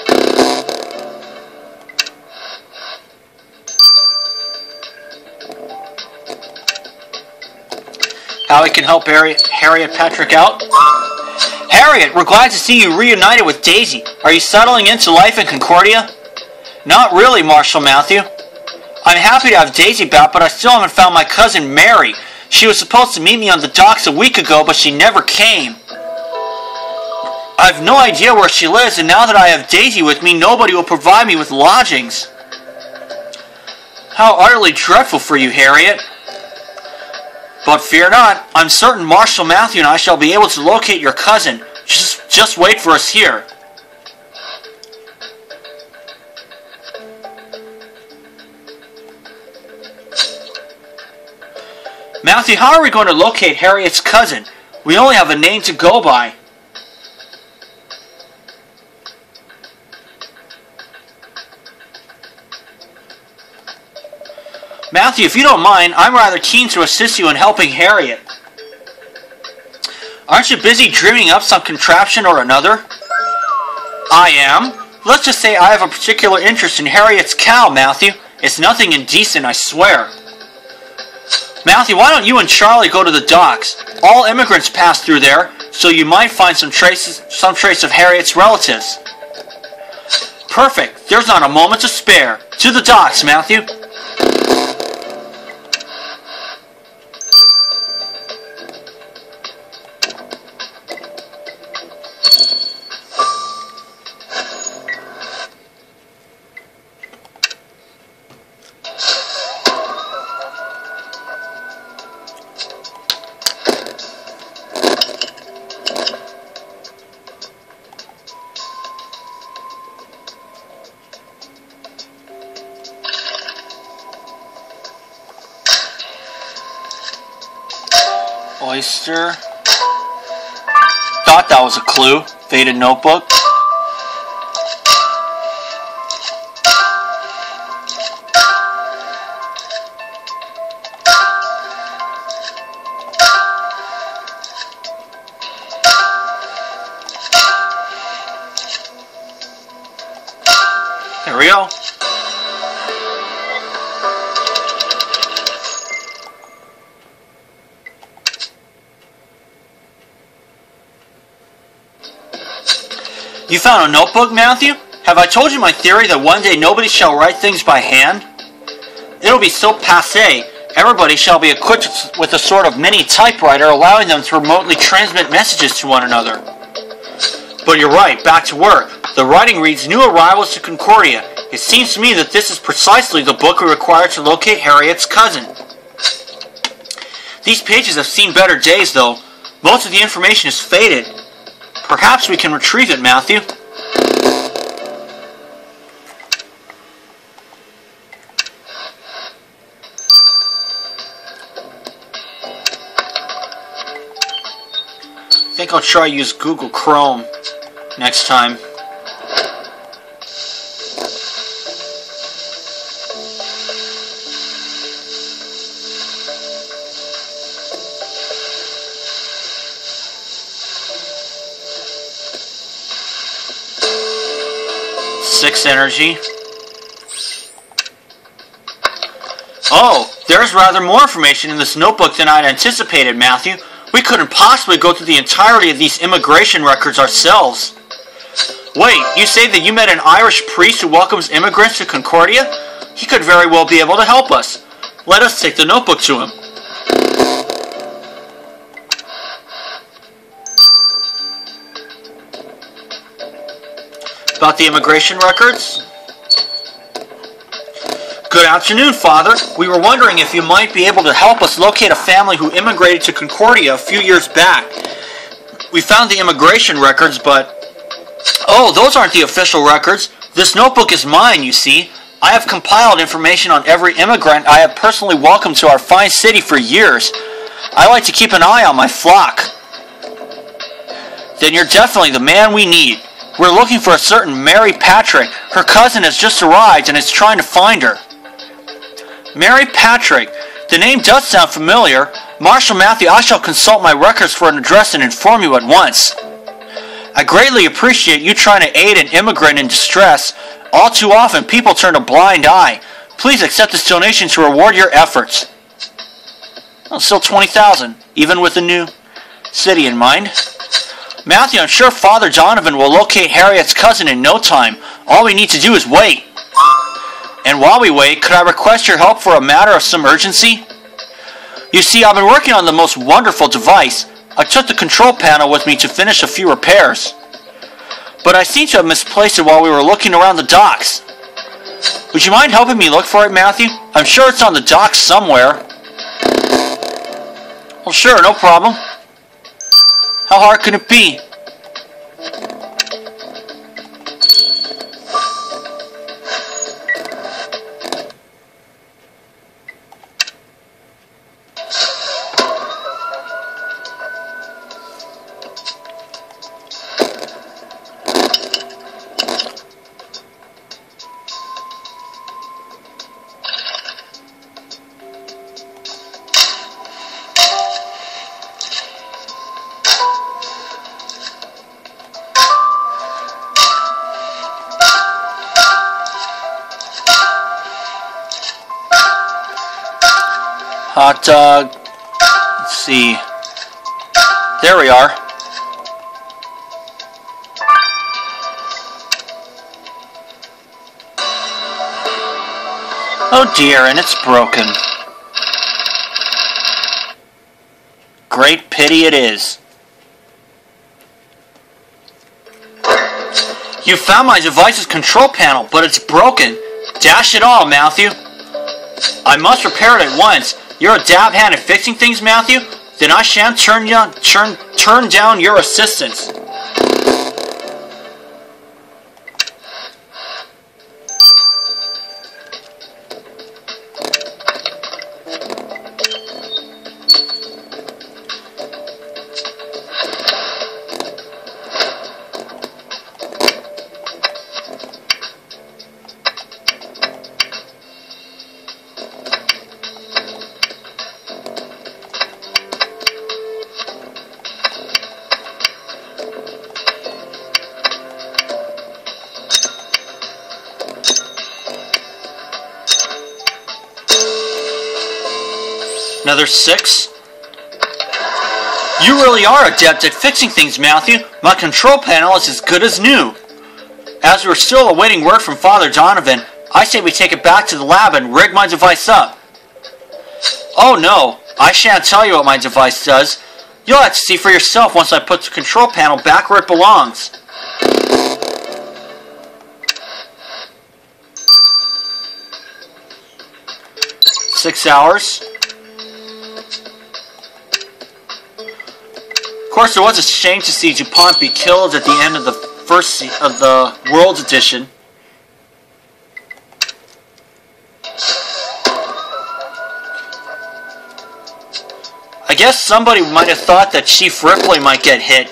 How we can help Harriet Patrick out? Harriet, we're glad to see you reunited with Daisy. Are you settling into life in Concordia? Not really, Marshal Matthew. I'm happy to have Daisy back, but I still haven't found my cousin Mary. She was supposed to meet me on the docks a week ago, but she never came. I have no idea where she lives, and now that I have Daisy with me, nobody will provide me with lodgings. How utterly dreadful for you, Harriet. But fear not, I'm certain Marshal Matthew and I shall be able to locate your cousin. Just wait for us here. Matthew, how are we going to locate Harriet's cousin? We only have a name to go by. Matthew, if you don't mind, I'm rather keen to assist you in helping Harriet. Aren't you busy dreaming up some contraption or another? I am. Let's just say I have a particular interest in Harriet's cow, Matthew. It's nothing indecent, I swear. Matthew, why don't you and Charlie go to the docks? All immigrants pass through there, so you might find some trace of Harriet's relatives. Perfect. There's not a moment to spare. To the docks, Matthew. Oyster. Thought that was a clue. Faded notebook. There we go. You found a notebook, Matthew? Have I told you my theory that one day nobody shall write things by hand? It'll be so passé, everybody shall be equipped with a sort of mini typewriter allowing them to remotely transmit messages to one another. But you're right, back to work. The writing reads, New Arrivals to Concordia. It seems to me that this is precisely the book we require to locate Harriet's cousin. These pages have seen better days, though. Most of the information is faded. Perhaps we can retrieve it, Matthew. I think I'll try to use Google Chrome next time. Six energy. Oh, there's rather more information in this notebook than I'd anticipated, Matthew. We couldn't possibly go through the entirety of these immigration records ourselves. Wait, you say that you met an Irish priest who welcomes immigrants to Concordia? He could very well be able to help us. Let us take the notebook to him. About the immigration records? Good afternoon, Father. We were wondering if you might be able to help us locate a family who immigrated to Concordia a few years back. We found the immigration records, but... Oh, those aren't the official records. This notebook is mine, you see. I have compiled information on every immigrant I have personally welcomed to our fine city for years. I like to keep an eye on my flock. Then you're definitely the man we need. We're looking for a certain Mary Patrick. Her cousin has just arrived and is trying to find her. Mary Patrick. The name does sound familiar. Marshal Matthew, I shall consult my records for an address and inform you at once. I greatly appreciate you trying to aid an immigrant in distress. All too often, people turn a blind eye. Please accept this donation to reward your efforts. Well, still 20,000, even with the new city in mind. Matthew, I'm sure Father Donovan will locate Harriet's cousin in no time. All we need to do is wait. And while we wait, could I request your help for a matter of some urgency? You see, I've been working on the most wonderful device. I took the control panel with me to finish a few repairs. But I seem to have misplaced it while we were looking around the docks. Would you mind helping me look for it, Matthew? I'm sure it's on the docks somewhere. Well, sure, no problem. How hard can it be? Hot dog. Let's see. There we are. Oh dear, and it's broken. Great pity it is. You found my device's control panel, but it's broken. Dash it all, Matthew. I must repair it at once. You're a dab hand at fixing things, Matthew? Then I shan't turn down your assistance. Another 6. You really are adept at fixing things, Matthew. My control panel is as good as new. As we're still awaiting word from Father Donovan, I say we take it back to the lab and rig my device up. Oh no, I shan't tell you what my device does. You'll have to see for yourself once I put the control panel back where it belongs. Six hours. Of course, it was a shame to see DuPont be killed at the end of the first of the World Edition. I guess somebody might have thought that Chief Ripley might get hit.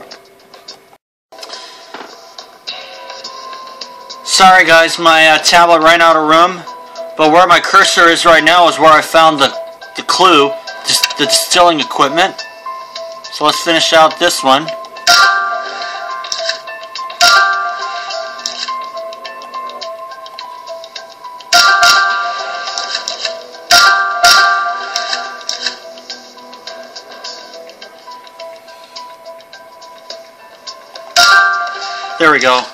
Sorry guys, my tablet ran out of room, but where my cursor is right now is where I found the clue, the distilling equipment. So let's finish out this one. There we go.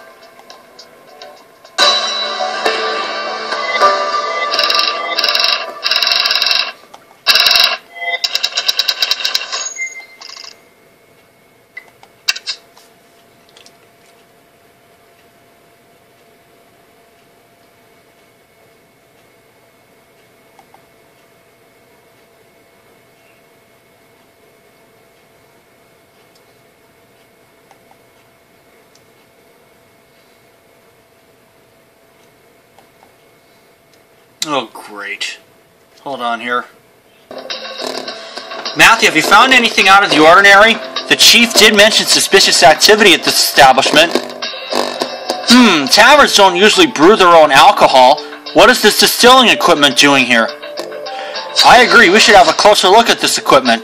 Oh, great. Hold on here. Matthew, have you found anything out of the ordinary? The chief did mention suspicious activity at this establishment. Taverns don't usually brew their own alcohol. What is this distilling equipment doing here? I agree, we should have a closer look at this equipment.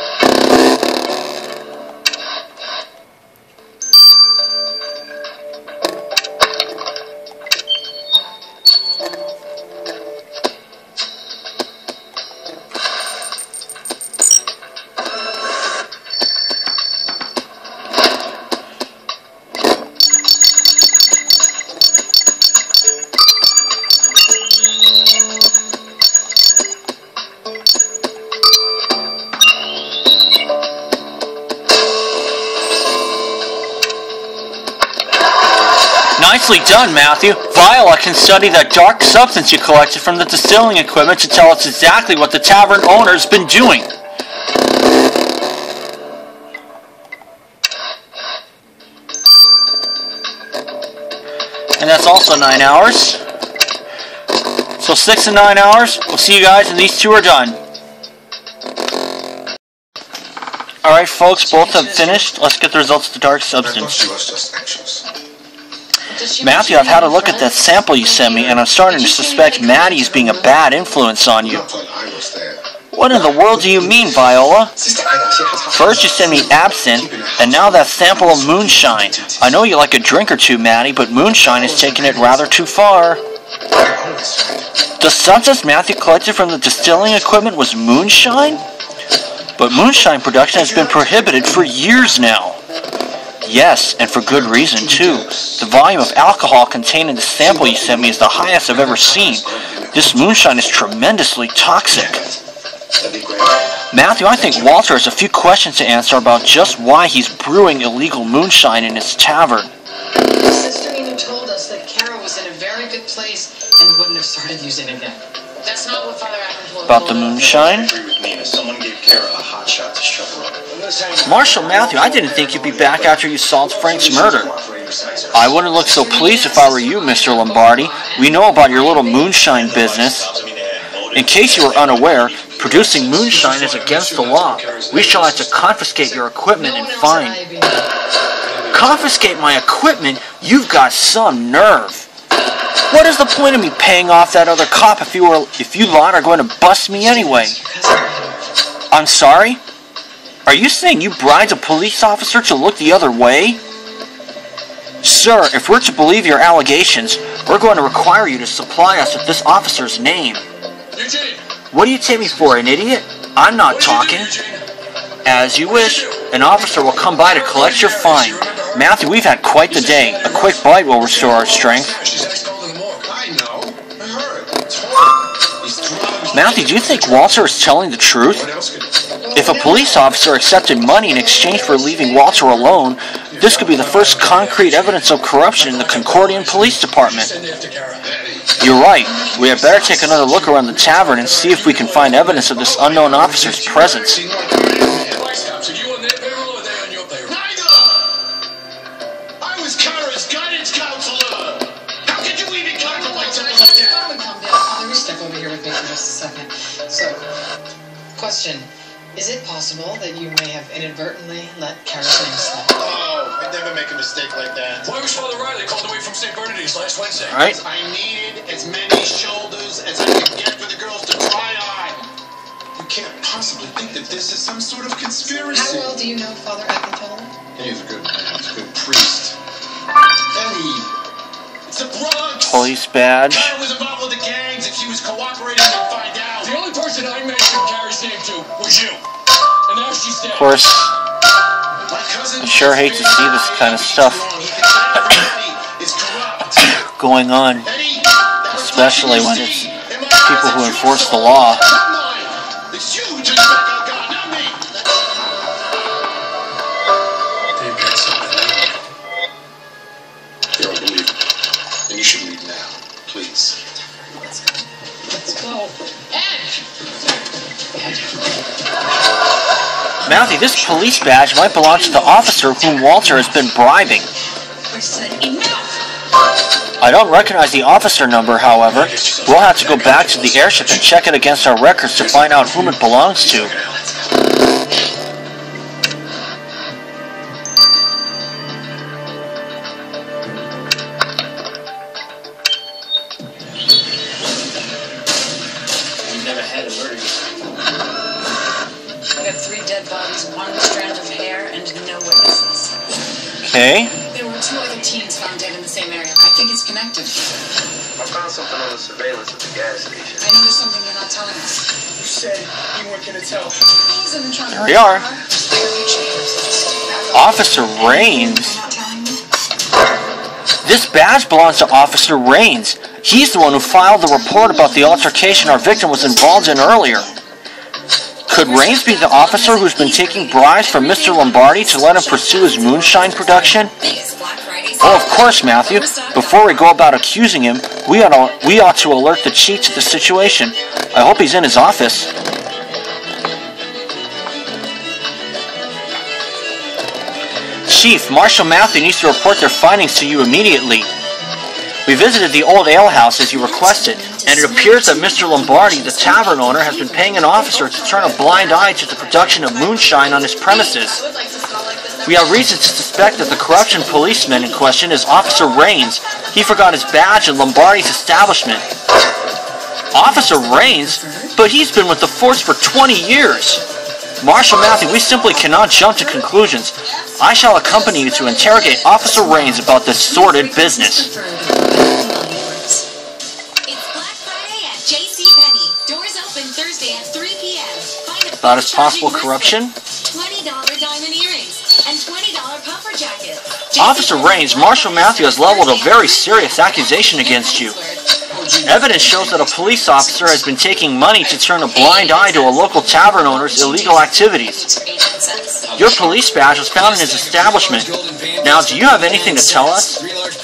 Nicely done, Matthew. Viola can study that dark substance you collected from the distilling equipment to tell us exactly what the tavern owner's been doing. And that's also 9 hours. So 6 and 9 hours. We'll see you guys when these two are done. Alright folks, both have finished. Let's get the results of the dark substance. Matthew, I've had a look at that sample you sent me, and I'm starting to suspect Maddie's being a bad influence on you. What in the world do you mean, Viola? First you sent me absinthe, and now that sample of moonshine. I know you like a drink or two, Maddie, but moonshine is taking it rather too far. The substance Matthew collected from the distilling equipment was moonshine? But moonshine production has been prohibited for years now. Yes, and for good reason, too. The volume of alcohol contained in the sample you sent me is the highest I've ever seen. This moonshine is tremendously toxic. Matthew, I think Walter has a few questions to answer about just why he's brewing illegal moonshine in his tavern. Sister Nina told us that Kara was in a very good place and wouldn't have started using it again. That's not what Father Acton told us. About the moonshine? Someone gave Kara a hot shot to shove her up. Marshal Matthew, I didn't think you'd be back after you solved Frank's murder. I wouldn't look so pleased if I were you, Mr. Lombardi. We know about your little moonshine business. In case you were unaware, producing moonshine is against the law. We shall have to confiscate your equipment and fine. Confiscate my equipment? You've got some nerve. What is the point of me paying off that other cop if you lot are going to bust me anyway? I'm sorry? Are you saying you bribed a police officer to look the other way? Sir, if we're to believe your allegations, we're going to require you to supply us with this officer's name. Eugene! What do you take me for, an idiot? I'm not talking. As you wish. An officer will come by to collect your fine. Matthew, we've had quite the day. A quick bite will restore our strength. I know. I heard. It's horrible. He's throwing. Matthew, do you think Walter is telling the truth? What else could he? If a police officer accepted money in exchange for leaving Walter alone, this could be the first concrete evidence of corruption in the Concordian Police Department. You're right. We had better take another look around the tavern and see if we can find evidence of this unknown officer's presence. I was Kara's guidance counselor. How could you even contemplate something like that? Calm down. Father, step over here with me for just a second. So, question. Is it possible that you may have inadvertently let Kara's name slip? Oh, I'd never make a mistake like that. Why was Father Riley called away from St. Bernardine's last Wednesday? All right. I needed as many shoulders as I could get for the girls to try on. You can't possibly think that this is some sort of conspiracy. How well do you know Father Appenfeller? He's a good man. He's a good priest. Eddie, it's a Bronx. Police badge. Kara was involved with the gangs. If she was cooperating, they'd find out. The only person I mentioned Carrie's name to was you. And now she's dead. Of course, My cousin I sure hate to see this kind of stuff going on, especially when it's people who enforce the law. It's you who took it back on God, not me. They've got something. You don't believe it. Then you should leave now, please. Let's go. Matthew, this police badge might belong to the officer whom Walter has been bribing. I don't recognize the officer number, however. We'll have to go back to the airship and check it against our records to find out whom it belongs to. We have 3 dead bodies, 1 strand of hair, and no witnesses. Okay. There were 2 other teens found dead in the same area. I think it's connected. I found something on the surveillance at the gas station. I know there's something you're not telling us. You said you weren't going to tell. He's in the trunk. There we are. Officer You're Raines. not telling me? This badge belongs to Officer Raines. He's the one who filed the report about the altercation our victim was involved in earlier. Could Raines be the officer who's been taking bribes from Mr. Lombardi to let him pursue his moonshine production? Oh, of course, Matthew. Before we go about accusing him, we ought to alert the chief to the situation. I hope he's in his office. Chief, Marshal Matthew needs to report their findings to you immediately. We visited the old alehouse as you requested, and it appears that Mr. Lombardi, the tavern owner, has been paying an officer to turn a blind eye to the production of moonshine on his premises. We have reason to suspect that the corruption policeman in question is Officer Raines. He forgot his badge in Lombardi's establishment. Officer Raines? But he's been with the force for 20 years. Marshal Matthew, we simply cannot jump to conclusions. I shall accompany you to interrogate Officer Raines about this sordid business. It's Black Friday at JCPenney. Doors open Thursday at 3 p.m. Find a About his possible corruption? $20 diamond earrings and $20 puffer jacket. Officer Raines, Marshal Matthew has leveled a very serious accusation against you. Evidence shows that a police officer has been taking money to turn a blind eye to a local tavern owner's illegal activities. Your police badge was found in his establishment. Now, do you have anything to tell us?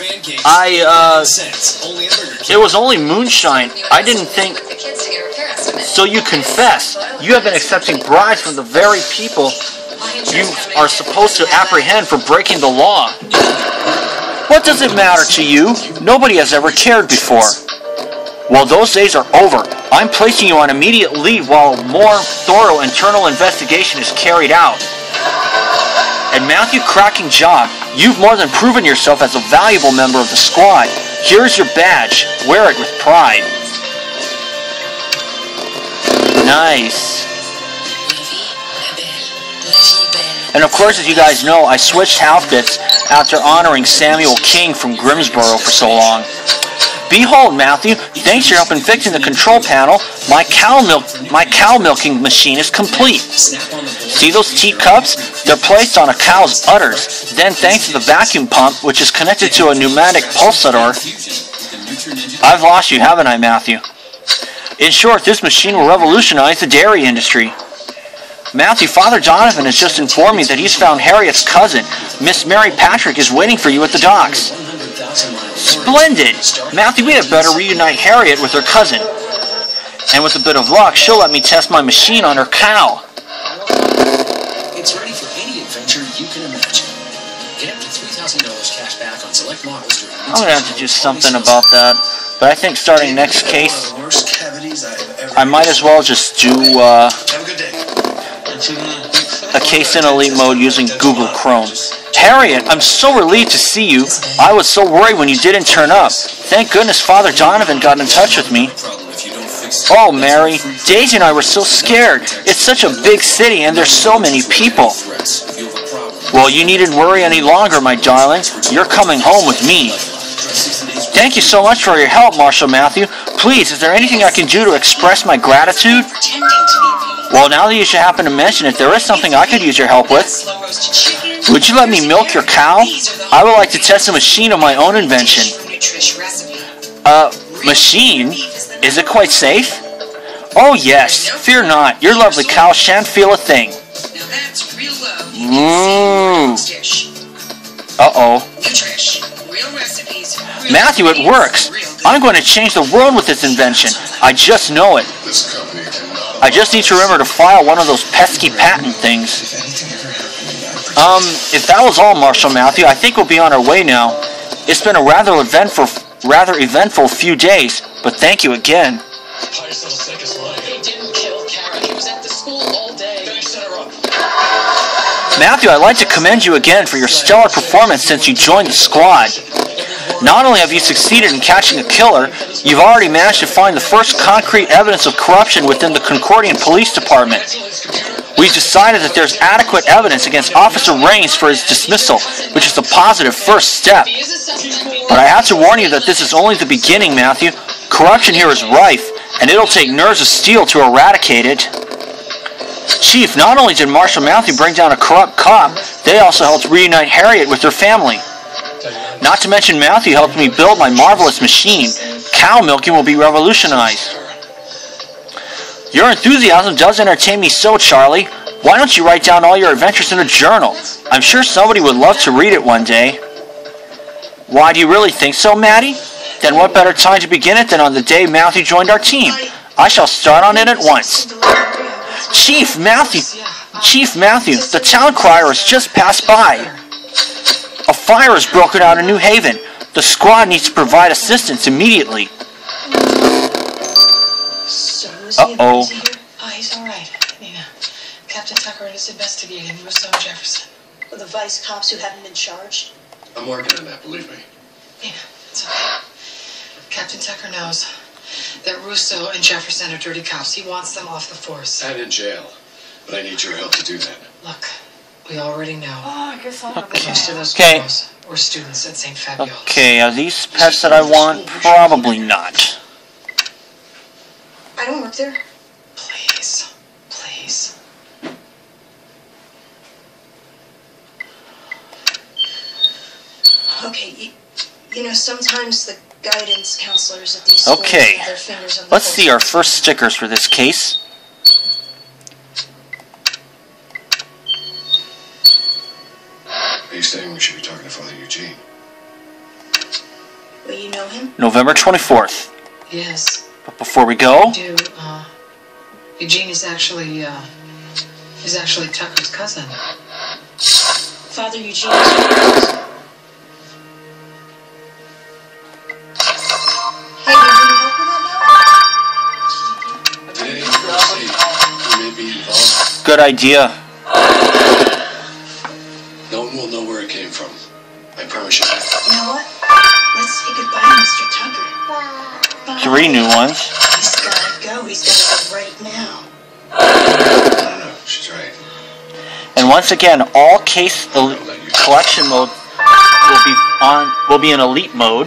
It was only moonshine. I didn't think... So you confess. You have been accepting bribes from the very people you are supposed to apprehend for breaking the law. What does it matter to you? Nobody has ever cared before. Well, those days are over. I'm placing you on immediate leave while a more thorough internal investigation is carried out. And Matthew, cracking job. You've more than proven yourself as a valuable member of the squad. Here's your badge. Wear it with pride. Nice. And of course, as you guys know, I switched outfits after honoring Samuel King from Grimsboro for so long. Behold, Matthew, thanks for your help in fixing the control panel, my cow cow milking machine is complete. See those teacups? They're placed on a cow's udders. Then, thanks to the vacuum pump, which is connected to a pneumatic pulsator... I've lost you, haven't I, Matthew? In short, this machine will revolutionize the dairy industry. Matthew, Father Donovan has just informed me that he's found Harriet's cousin. Miss Mary Patrick is waiting for you at the docks. Splendid! Matthew, we had better reunite Harriet with her cousin. And with a bit of luck, she'll let me test my machine on her cow. It's ready for any adventure you can imagine. Get up to $3,000 cash back on select models. I'm going to have to do something about that. But I think starting next case, I might as well just do a case in Elite mode using Google Chrome. Harriet, I'm so relieved to see you. I was so worried when you didn't turn up. Thank goodness Father Donovan got in touch with me. Oh, Mary, Daisy and I were so scared. It's such a big city and there's so many people. Well, you needn't worry any longer, my darling. You're coming home with me. Thank you so much for your help, Marshal Matthew. Please, is there anything I can do to express my gratitude? Well, now that you should happen to mention it, there is something I could use your help with. Would you let me milk your cow? I would like to test a machine of my own invention. Machine? Is it quite safe? Oh yes, fear not. Your lovely cow shan't feel a thing. Uh-oh. Matthew, it works. I'm going to change the world with this invention. I just know it. I just need to remember to file one of those pesky patent things. If that was all, Marshal Matthew, I think we'll be on our way now. It's been a rather eventful few days, but thank you again. Matthew, I'd like to commend you again for your stellar performance since you joined the squad. Not only have you succeeded in catching a killer, you've already managed to find the first concrete evidence of corruption within the Concordian Police Department. We've decided that there's adequate evidence against Officer Raines for his dismissal, which is a positive first step. But I have to warn you that this is only the beginning, Matthew. Corruption here is rife, and it'll take nerves of steel to eradicate it. Chief, not only did Marshal Matthew bring down a corrupt cop, they also helped reunite Harriet with her family. Not to mention Matthew helped me build my marvelous machine. Cow milking will be revolutionized. Your enthusiasm does entertain me so, Charlie. Why don't you write down all your adventures in a journal? I'm sure somebody would love to read it one day. Why, do you really think so, Maddie? Then what better time to begin it than on the day Matthew joined our team? I shall start on it at once. Chief Matthew, the town crier has just passed by. A fire has broken out in New Haven. The squad needs to provide assistance immediately. Uh-oh. Oh, he's all right, Nina. Captain Tucker is investigating Russo and Jefferson. With the vice cops who haven't been charged? I'm working on that, believe me. Nina, it's okay. Captain Tucker knows that Russo and Jefferson are dirty cops. He wants them off the force. And in jail. But I need your help to do that. Look, we already know. Oh, I guess I'll Most of those Okay. girls were students at St. Fabiola. Okay, are these pets that I want? Probably not. I don't work there. Please. Please. Okay, you know, sometimes the guidance counselors at these schools Okay, have their fingers on the let's pulse. see our first stickers for this case. Are you saying we should be talking to Father Eugene? Well, you know him? November 24th. Yes. But before we go, I do. Eugene is actually Tucker's cousin. Father Eugene is Hey, you need help with that Did any of us say who may be involved? good idea. No one will know where it came from. I promise you that. now? You know what? Let's say goodbye to Mr. Tucker. Bye. 3 new ones. He's gotta go. He's gotta go right now. No, she's right. And once again, all case collection mode will be in elite mode.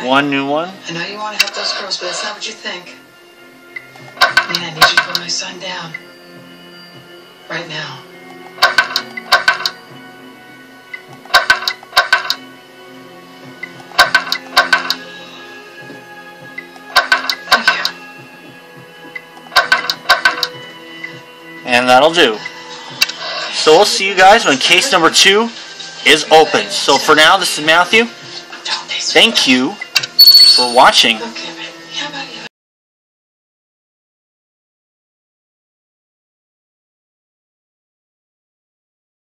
One new one. I know you want to help those girls, but that's not what you think. I mean, I need you to put my son down. Right now. Thank you. And that'll do. So we'll see you guys when case number 2 is open. So for now, this is Matthew. Thank you for watching. Okay,